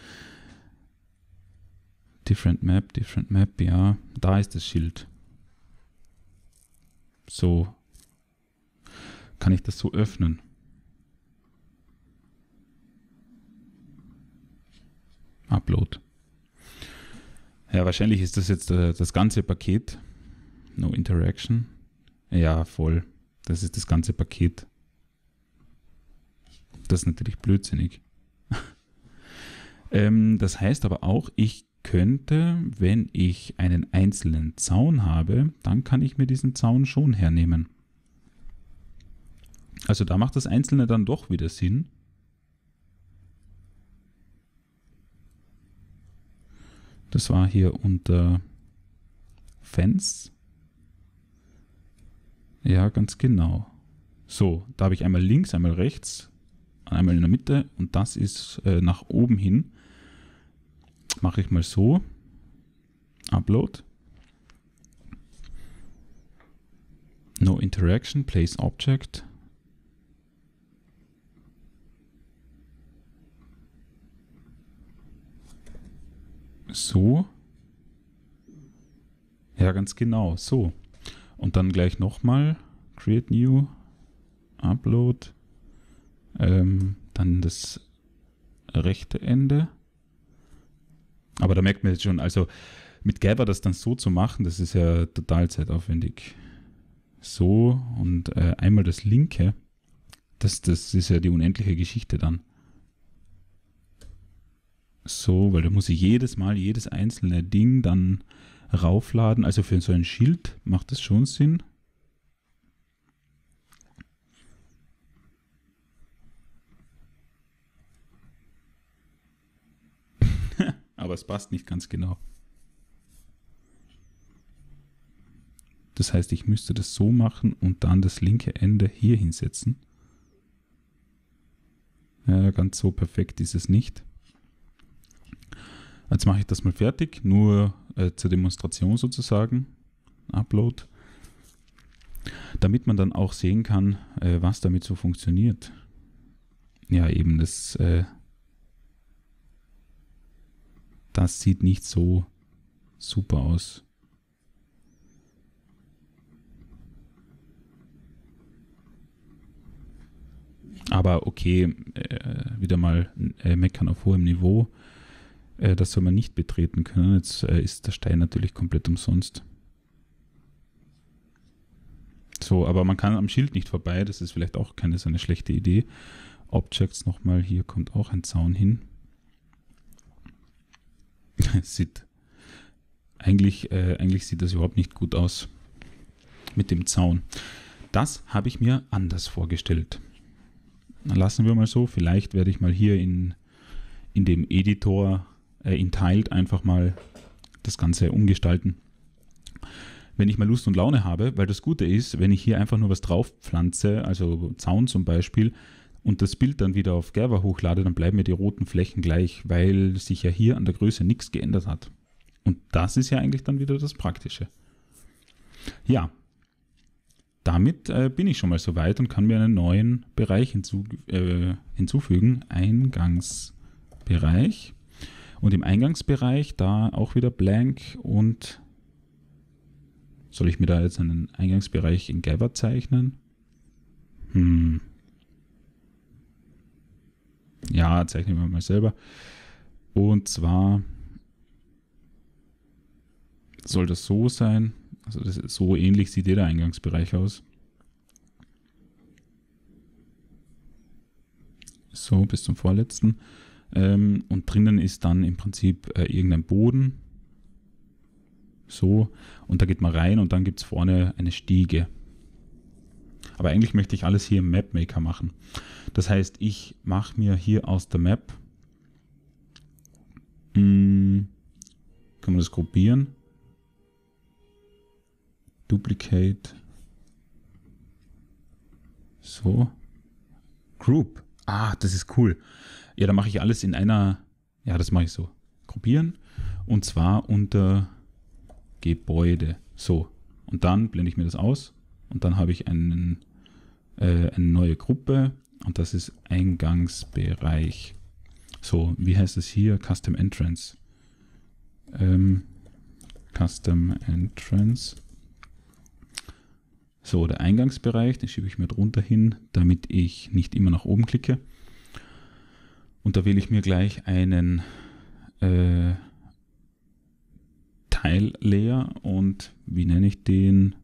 Different Map, ja, da ist das Schild. So. Kann ich das so öffnen? Upload. Ja, wahrscheinlich ist das jetzt das ganze Paket. No Interaction. Ja, voll. Das ist das ganze Paket. Das ist natürlich blödsinnig. Das heißt aber auch, ich könnte, wenn ich einen einzelnen Zaun habe, dann kann ich mir diesen Zaun schon hernehmen. Also da macht das Einzelne dann doch wieder Sinn. Das war hier unter Fence. Ja, ganz genau. So, da habe ich einmal links, einmal rechts, einmal in der Mitte und das ist nach oben hin. Mache ich mal so. Upload. No Interaction, Place Object. So. Ja, ganz genau. So. Und dann gleich nochmal Create New, Upload. Dann das rechte Ende. Aber da merkt man jetzt schon, also mit Gabber das dann so zu machen, das ist ja total zeitaufwendig. So und einmal das linke, das ist ja die unendliche Geschichte dann. So, weil da muss ich jedes Mal jedes einzelne Ding dann raufladen. Also für so ein Schild macht das schon Sinn. Aber es passt nicht ganz genau. Das heißt, ich müsste das so machen und dann das linke Ende hier hinsetzen. Ja, ganz so perfekt ist es nicht. Jetzt mache ich das mal fertig, nur zur Demonstration sozusagen. Upload. Damit man dann auch sehen kann, was damit so funktioniert. Ja, eben das sieht nicht so super aus. Aber okay, wieder mal meckern auf hohem Niveau. Das soll man nicht betreten können. Jetzt ist der Stein natürlich komplett umsonst. So, aber man kann am Schild nicht vorbei. Das ist vielleicht auch keine so eine schlechte Idee. Objects nochmal, hier kommt auch ein Zaun hin. Eigentlich sieht das überhaupt nicht gut aus mit dem Zaun. Das habe ich mir anders vorgestellt. Lassen wir mal so. Vielleicht werde ich mal hier in dem Editor in Tiled einfach mal das Ganze umgestalten. Wenn ich mal Lust und Laune habe, weil das Gute ist, wenn ich hier einfach nur was drauf pflanze, also Zaun zum Beispiel, und das Bild dann wieder auf Gabber hochlade, dann bleiben mir die roten Flächen gleich, weil sich ja hier an der Größe nichts geändert hat. Und das ist ja eigentlich dann wieder das Praktische. Ja, damit bin ich schon mal soweit und kann mir einen neuen Bereich hinzufügen. Eingangsbereich. Und im Eingangsbereich da auch wieder blank und soll ich mir da jetzt einen Eingangsbereich in Gabber zeichnen? Ja, zeichnen wir mal selber. Und zwar soll das so sein. Also das ist so ähnlich sieht jeder Eingangsbereich aus. So, bis zum vorletzten. Und drinnen ist dann im Prinzip irgendein Boden. So, und da geht man rein und dann gibt es vorne eine Stiege. Aber eigentlich möchte ich alles hier im Map Maker machen. Das heißt, ich mache mir hier aus der Map, kann man das gruppieren? Duplicate. So. Group. Ah, das ist cool. Ja, da mache ich alles in einer, ja, das mache ich so. Gruppieren. Und zwar unter Gebäude. So. Und dann blende ich mir das aus. Und dann habe ich eine neue Gruppe. Und das ist Eingangsbereich. So, wie heißt es hier? Custom Entrance. Custom Entrance. So, der Eingangsbereich, den schiebe ich mir drunter hin, damit ich nicht immer nach oben klicke. Und da wähle ich mir gleich einen Tile-Layer und wie nenne ich den?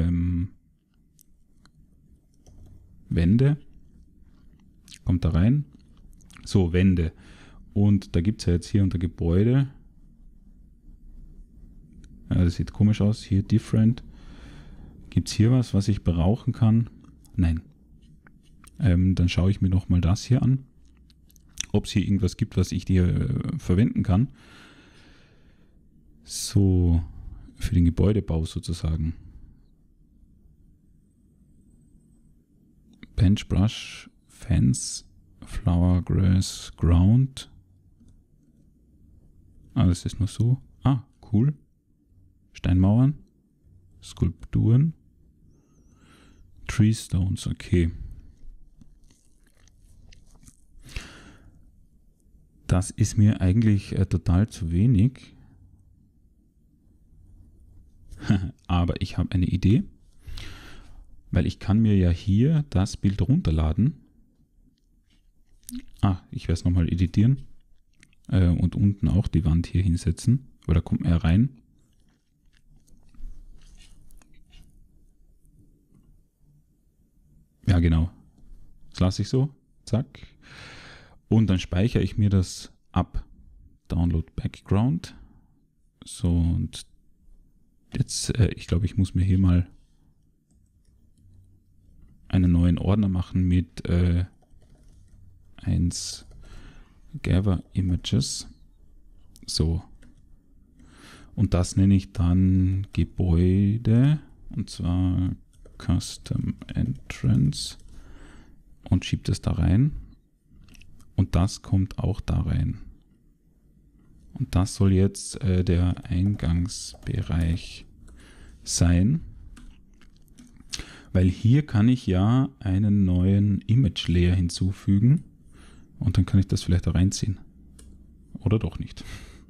Wände. Kommt da rein. So, Wände. Und da gibt es ja jetzt hier unter Gebäude. Ja, das sieht komisch aus. Hier Different. Gibt es hier was ich brauchen kann? Nein. Dann schaue ich mir nochmal das hier an. Ob es hier irgendwas gibt, was ich hier verwenden kann. So, für den Gebäudebau sozusagen. Bench, Brush, Fence, Flower, Grass, Ground. Ah, das ist nur so. Ah, cool. Steinmauern, Skulpturen, Tree Stones, okay. Das ist mir eigentlich total zu wenig. Aber ich habe eine Idee, weil ich kann mir ja hier das Bild runterladen. Ah, ich werde es nochmal editieren und unten auch die Wand hier hinsetzen, weil da kommt er rein. Ja, genau. Das lasse ich so. Zack. Und dann speichere ich mir das ab. Download Background. So, und jetzt, ich glaube, ich muss mir hier mal einen neuen Ordner machen mit 1 Gather Images. So. Und das nenne ich dann Gebäude. Und zwar Custom Entrance. Und schiebe das da rein. Und das kommt auch da rein. Und das soll jetzt der Eingangsbereich sein. Weil hier kann ich ja einen neuen Image Layer hinzufügen. Und dann kann ich das vielleicht da reinziehen. Oder doch nicht.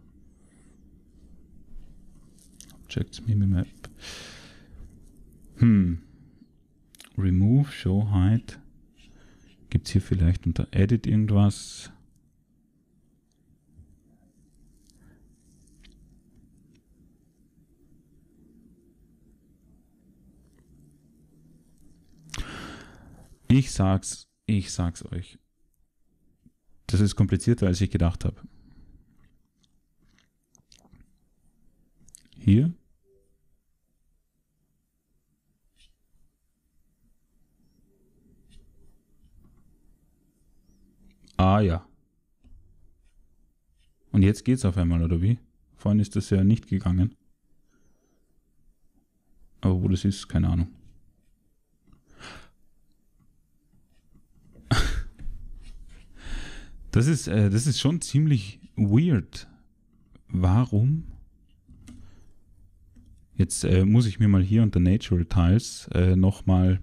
Objects, Mimimap. Remove, Show, Hide. Gibt es hier vielleicht unter Edit irgendwas? Ich sag's euch. Das ist komplizierter, als ich gedacht habe. Hier. Ah ja. Und jetzt geht's auf einmal, oder wie? Vorhin ist das ja nicht gegangen. Aber wo das ist, keine Ahnung. Das ist schon ziemlich weird. Warum? Jetzt muss ich mir mal hier unter Natural Tiles nochmal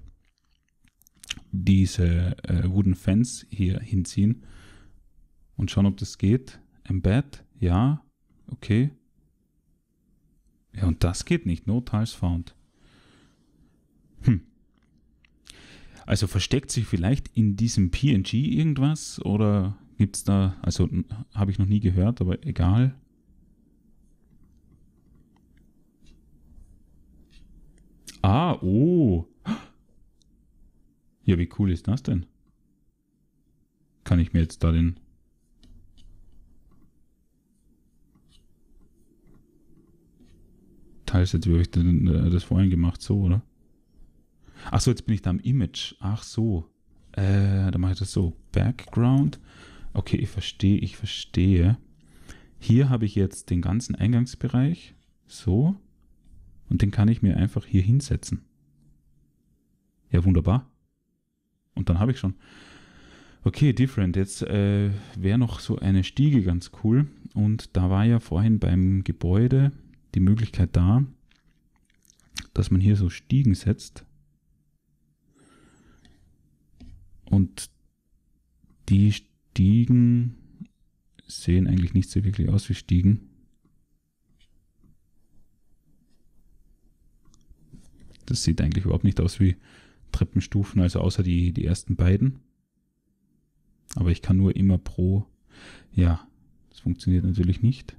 diese Wooden Fence hier hinziehen und schauen, ob das geht. Embed, ja, okay. Ja, und das geht nicht. No Tiles found. Also versteckt sich vielleicht in diesem PNG irgendwas oder gibt es da, also habe ich noch nie gehört, aber egal. Ah, oh. Ja, wie cool ist das denn? Kann ich mir jetzt da den... Teils jetzt, wie habe ich denn das vorhin gemacht, so, oder? Ach so, jetzt bin ich da am Image. Ach so. Dann mache ich das so. Background. Okay, ich verstehe. Hier habe ich jetzt den ganzen Eingangsbereich. So. Und den kann ich mir einfach hier hinsetzen. Ja, wunderbar. Und dann habe ich schon. Okay, different. Jetzt wäre noch so eine Stiege ganz cool. Und da war ja vorhin beim Gebäude die Möglichkeit da, dass man hier so Stiegen setzt. Und die Stiegen sehen eigentlich nicht so wirklich aus wie Stiegen. Das sieht eigentlich überhaupt nicht aus wie Treppenstufen, also außer die ersten beiden. Aber ich kann nur immer pro... Ja, das funktioniert natürlich nicht.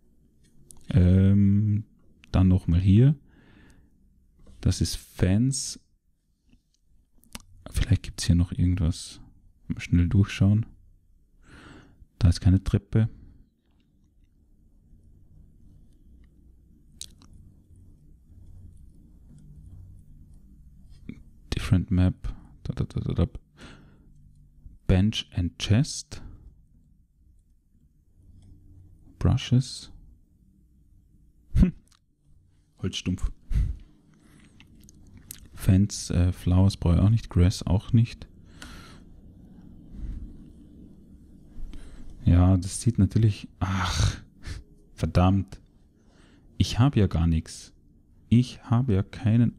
Dann nochmal hier. Das ist Fans. Vielleicht gibt es hier noch irgendwas. Mal schnell durchschauen. Da ist keine Treppe. Different Map. Bench and Chest. Brushes. Holzstumpf. Fence, Flowers brauche ich auch nicht. Grass auch nicht. Ja, das sieht natürlich... Ach, verdammt. Ich habe ja gar nichts. Ich habe ja keinen...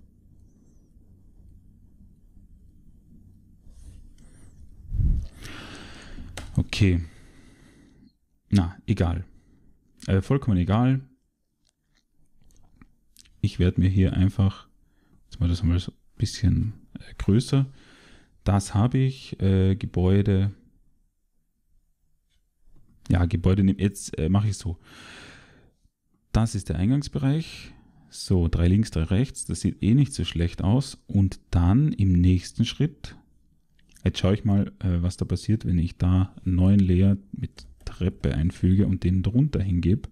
Okay. Na, egal. Vollkommen egal. Ich werde mir hier einfach... Jetzt mal das mal so ein bisschen größer. Das habe ich. Gebäude... Ja, Gebäude nehmen. Jetzt mache ich es so. Das ist der Eingangsbereich. So, 3 links, 3 rechts. Das sieht eh nicht so schlecht aus. Und dann im nächsten Schritt, jetzt schaue ich mal, was da passiert, wenn ich da einen neuen Layer mit Treppe einfüge und den drunter hingebe.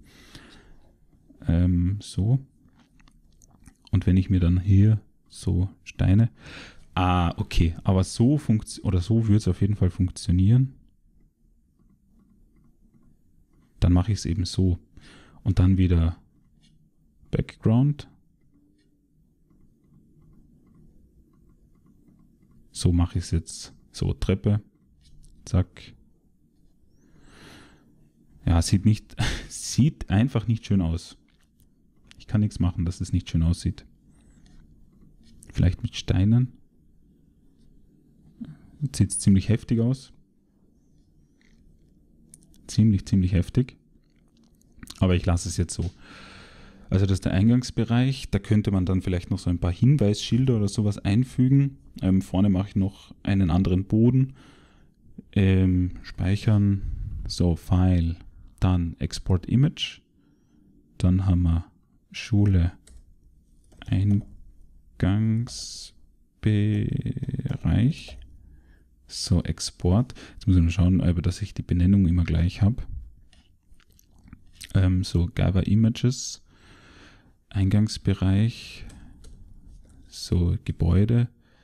So. Und wenn ich mir dann hier so Steine... Ah, okay. Aber so so würde es auf jeden Fall funktionieren. Dann mache ich es eben so. Und dann wieder Background. So mache ich es jetzt. So, Treppe. Zack. Ja, sieht einfach nicht schön aus. Ich kann nichts machen, dass es nicht schön aussieht. Vielleicht mit Steinen. Jetzt sieht es ziemlich heftig aus. Ziemlich heftig. Aber ich lasse es jetzt so. Also das ist der Eingangsbereich. Da könnte man dann vielleicht noch so ein paar Hinweisschilder oder sowas einfügen. Vorne mache ich noch einen anderen Boden. Speichern. So, File. Dann Export Image. Dann haben wir Schule. Eingangsbereich. So, Export. Jetzt muss ich nur schauen, dass ich die Benennung immer gleich habe. So, Gather Images. Eingangsbereich. So, Gebäude.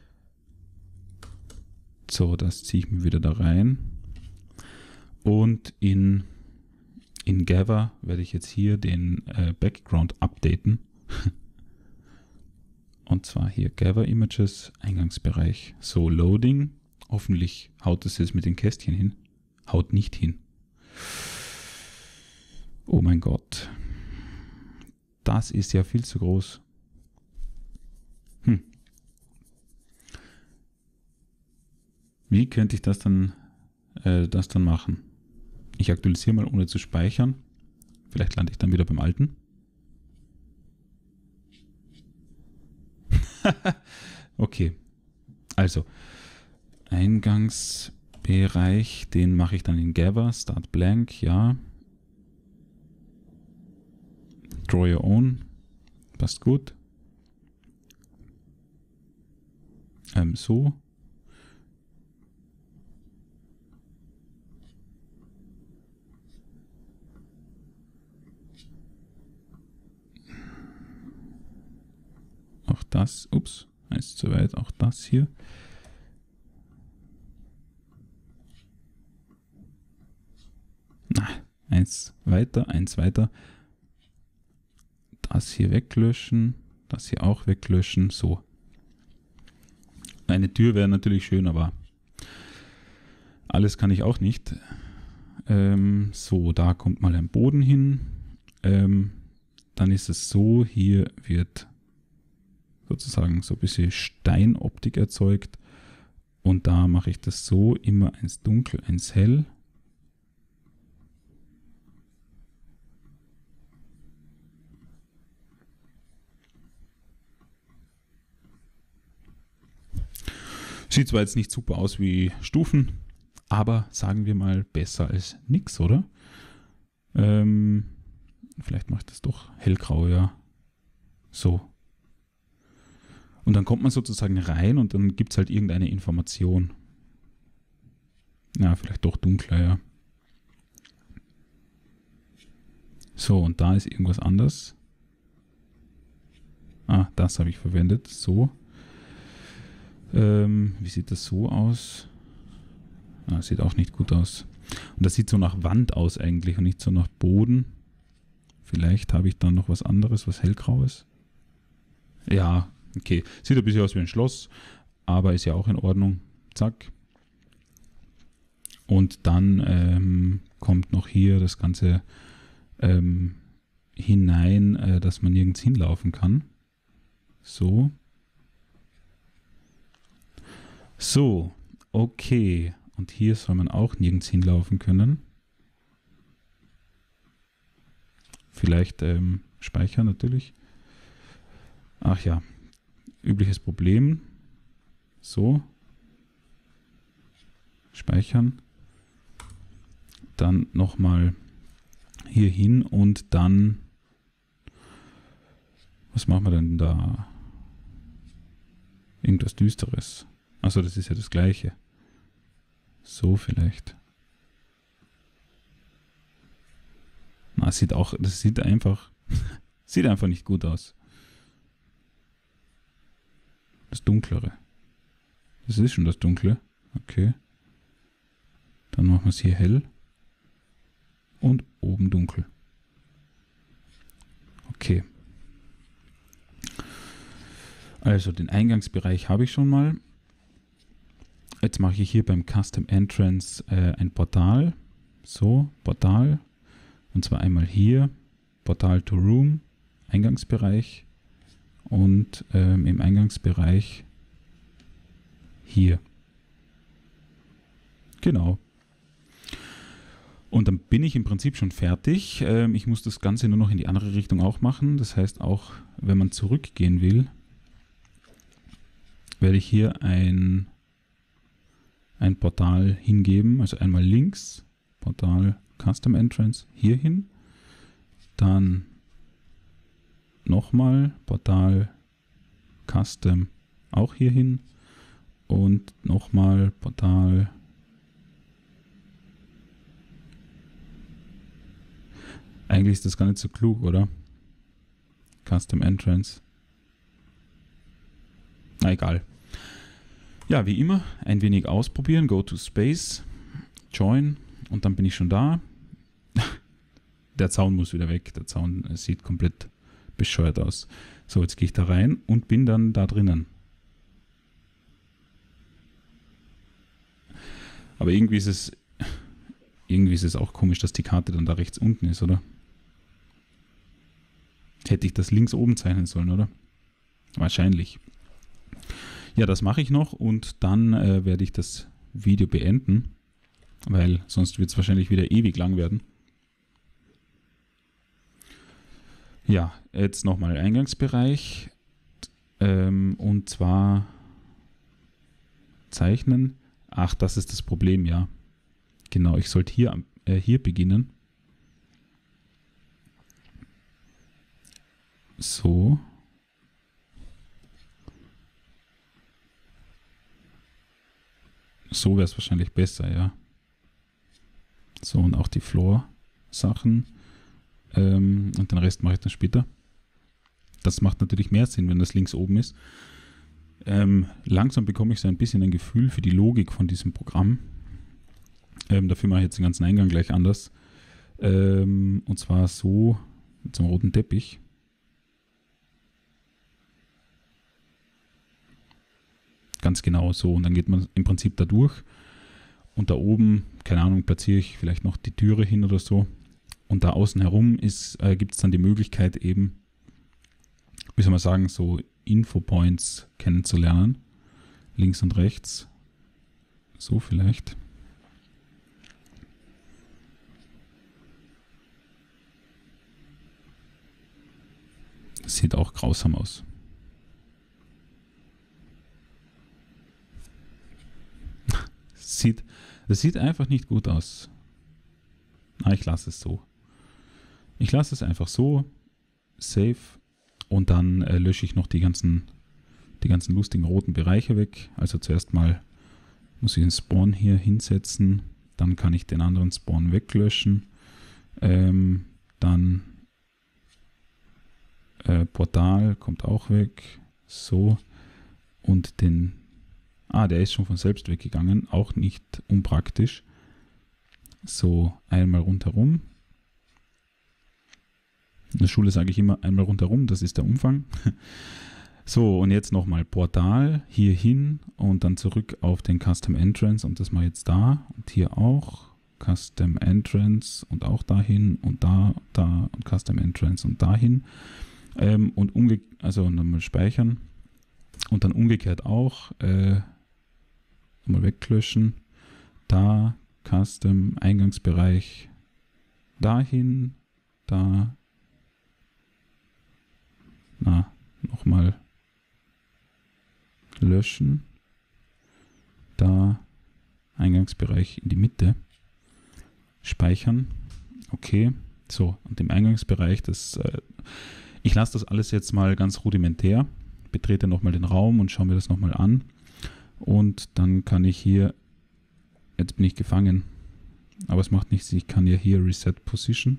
So, das ziehe ich mir wieder da rein. Und in Gather werde ich jetzt hier den Background updaten. Und zwar hier Gather Images, Eingangsbereich. So, Loading. Hoffentlich haut es jetzt mit den Kästchen hin. Haut nicht hin. Oh mein Gott. Das ist ja viel zu groß. Wie könnte ich das dann machen? Ich aktualisiere mal, ohne zu speichern. Vielleicht lande ich dann wieder beim alten. Okay. Also, Eingangsbereich, den mache ich dann in Gather, Start Blank, ja. Draw Your Own, passt gut. So. Auch das, ups, Eins zu weit, auch das hier. Eins weiter. Das hier weglöschen, das hier auch weglöschen, so. Eine Tür wäre natürlich schön, aber alles kann ich auch nicht. So, da kommt mal ein Boden hin. Dann ist es so, hier wird sozusagen so ein bisschen Steinoptik erzeugt. Und da mache ich das so, immer eins dunkel, eins hell. Sieht zwar jetzt nicht super aus wie Stufen, aber sagen wir mal besser als nix, oder? Vielleicht mache ich das doch hellgrau, ja. So. Und dann kommt man sozusagen rein und dann gibt es halt irgendeine Information. Ja, vielleicht doch dunkler, ja. So, und da ist irgendwas anders. Ah, das habe ich verwendet. So. Wie sieht das so aus? Ah, sieht auch nicht gut aus. Und das sieht so nach Wand aus eigentlich und nicht so nach Boden. Vielleicht habe ich dann noch was anderes, was hellgraues. Ja, okay. Sieht ein bisschen aus wie ein Schloss, aber ist ja auch in Ordnung. Zack. Und dann kommt noch hier das Ganze hinein, dass man nirgends hinlaufen kann. So. So, okay. Und hier soll man auch nirgends hinlaufen können. Vielleicht speichern natürlich. Ach ja, übliches Problem. So. Speichern. Dann nochmal hier hin und dann, was machen wir denn da? Irgendwas Düsteres. Achso, das ist ja das Gleiche. So vielleicht. Na, das sieht einfach nicht gut aus. Das Dunklere. Das ist schon das Dunkle. Okay. Dann machen wir es hier hell. Und oben dunkel. Okay. Also den Eingangsbereich habe ich schon mal. Jetzt mache ich hier beim Custom Entrance ein Portal. So, Portal. Und zwar einmal hier, Portal to Room, Eingangsbereich. Und im Eingangsbereich hier. Genau. Und dann bin ich im Prinzip schon fertig. Ich muss das Ganze nur noch in die andere Richtung auch machen. Das heißt, auch wenn man zurückgehen will, werde ich hier ein Portal hingeben. Also einmal links, Portal Custom Entrance hier hin. Dann nochmal Portal Custom auch hier hin. Und nochmal Portal. Eigentlich ist das gar nicht so klug, oder? Custom Entrance. Na egal. Ja, wie immer, ein wenig ausprobieren. Go to Space. Join. Und dann bin ich schon da. Der Zaun muss wieder weg. Der Zaun sieht komplett bescheuert aus. So, jetzt gehe ich da rein und bin dann da drinnen. Aber irgendwie ist es auch komisch, dass die Karte dann da rechts unten ist, oder? Hätte ich das links oben zeichnen sollen, oder? Wahrscheinlich. Ja, das mache ich noch und dann werde ich das Video beenden, weil sonst wird es wahrscheinlich wieder ewig lang werden. Ja, jetzt nochmal Eingangsbereich und zwar zeichnen. Ach, das ist das Problem, ja. Genau, ich sollte hier beginnen. So. So wäre es wahrscheinlich besser, ja. So, und auch die Floor-Sachen. Und den Rest mache ich dann später. Das macht natürlich mehr Sinn, wenn das links oben ist. Langsam bekomme ich so ein bisschen ein Gefühl für die Logik von diesem Programm. Dafür mache ich jetzt den ganzen Eingang gleich anders. Und zwar so mit so einem roten Teppich. Ganz genau so. Und dann geht man im Prinzip da durch. Und da oben, keine Ahnung, platziere ich vielleicht noch die Türe hin oder so. Und da außen herum gibt es dann die Möglichkeit eben, wie soll man sagen, so Infopoints kennenzulernen. Links und rechts. So vielleicht. Das sieht auch grausam aus. Das sieht einfach nicht gut aus. Na, ich lasse es so. Ich lasse es einfach so. Save. Und dann lösche ich noch die ganzen lustigen roten Bereiche weg. Also zuerst mal muss ich den Spawn hier hinsetzen. Dann kann ich den anderen Spawn weglöschen. Dann Portal kommt auch weg. So. Und der ist schon von selbst weggegangen. Auch nicht unpraktisch. So, einmal rundherum. In der Schule sage ich immer einmal rundherum, das ist der Umfang. So, und jetzt nochmal Portal, hier hin und dann zurück auf den Custom Entrance und das mache ich jetzt da und hier auch. Custom Entrance und auch dahin und da und Custom Entrance und dahin. Und also nochmal speichern und dann umgekehrt auch. Nochmal weglöschen. Da, Custom, Eingangsbereich, dahin, da. Nochmal löschen. Da, Eingangsbereich in die Mitte. Speichern. Okay. So, und im Eingangsbereich, ich lasse das alles jetzt mal ganz rudimentär. Betrete nochmal den Raum und schaue mir das nochmal an. Und dann kann ich hier, jetzt bin ich gefangen, aber es macht nichts, ich kann ja hier Reset Position.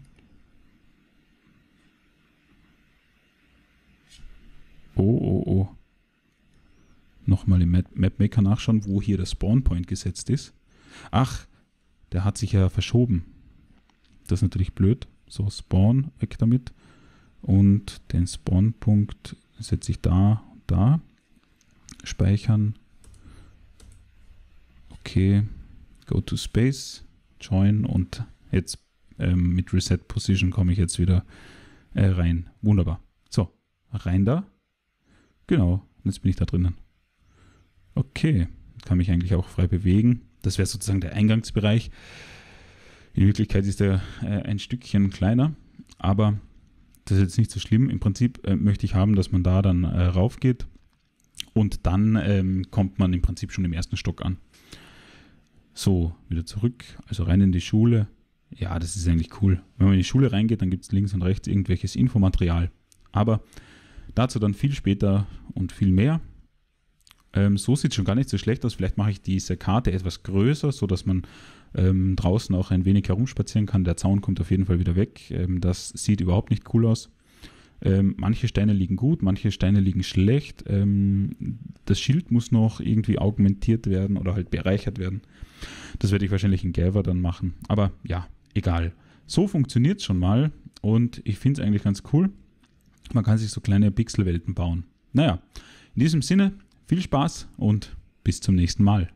Oh. Nochmal im Map Maker nachschauen, wo hier der Spawn Point gesetzt ist. Ach, der hat sich ja verschoben. Das ist natürlich blöd. So, Spawn, weg damit. Und den Spawn-Punkt setze ich da und da. Speichern. Okay. Go to Space. Join. Und jetzt mit Reset Position komme ich jetzt wieder rein. Wunderbar. So, rein da. Genau, jetzt bin ich da drinnen. Okay, kann mich eigentlich auch frei bewegen. Das wäre sozusagen der Eingangsbereich. In Wirklichkeit ist der ein Stückchen kleiner, aber das ist jetzt nicht so schlimm. Im Prinzip möchte ich haben, dass man da dann rauf geht und dann kommt man im Prinzip schon im ersten Stock an. So, wieder zurück, also rein in die Schule. Ja, das ist eigentlich cool. Wenn man in die Schule reingeht, dann gibt es links und rechts irgendwelches Infomaterial. Aber dazu dann viel später und viel mehr. So sieht es schon gar nicht so schlecht aus. Vielleicht mache ich diese Karte etwas größer, sodass man draußen auch ein wenig herumspazieren kann. Der Zaun kommt auf jeden Fall wieder weg. Das sieht überhaupt nicht cool aus. Manche Steine liegen gut, manche Steine liegen schlecht. Das Schild muss noch irgendwie augmentiert werden oder halt bereichert werden. Das werde ich wahrscheinlich in Gava dann machen. Aber ja, egal. So funktioniert es schon mal und ich finde es eigentlich ganz cool. Man kann sich so kleine Pixelwelten bauen. Naja, in diesem Sinne, viel Spaß und bis zum nächsten Mal.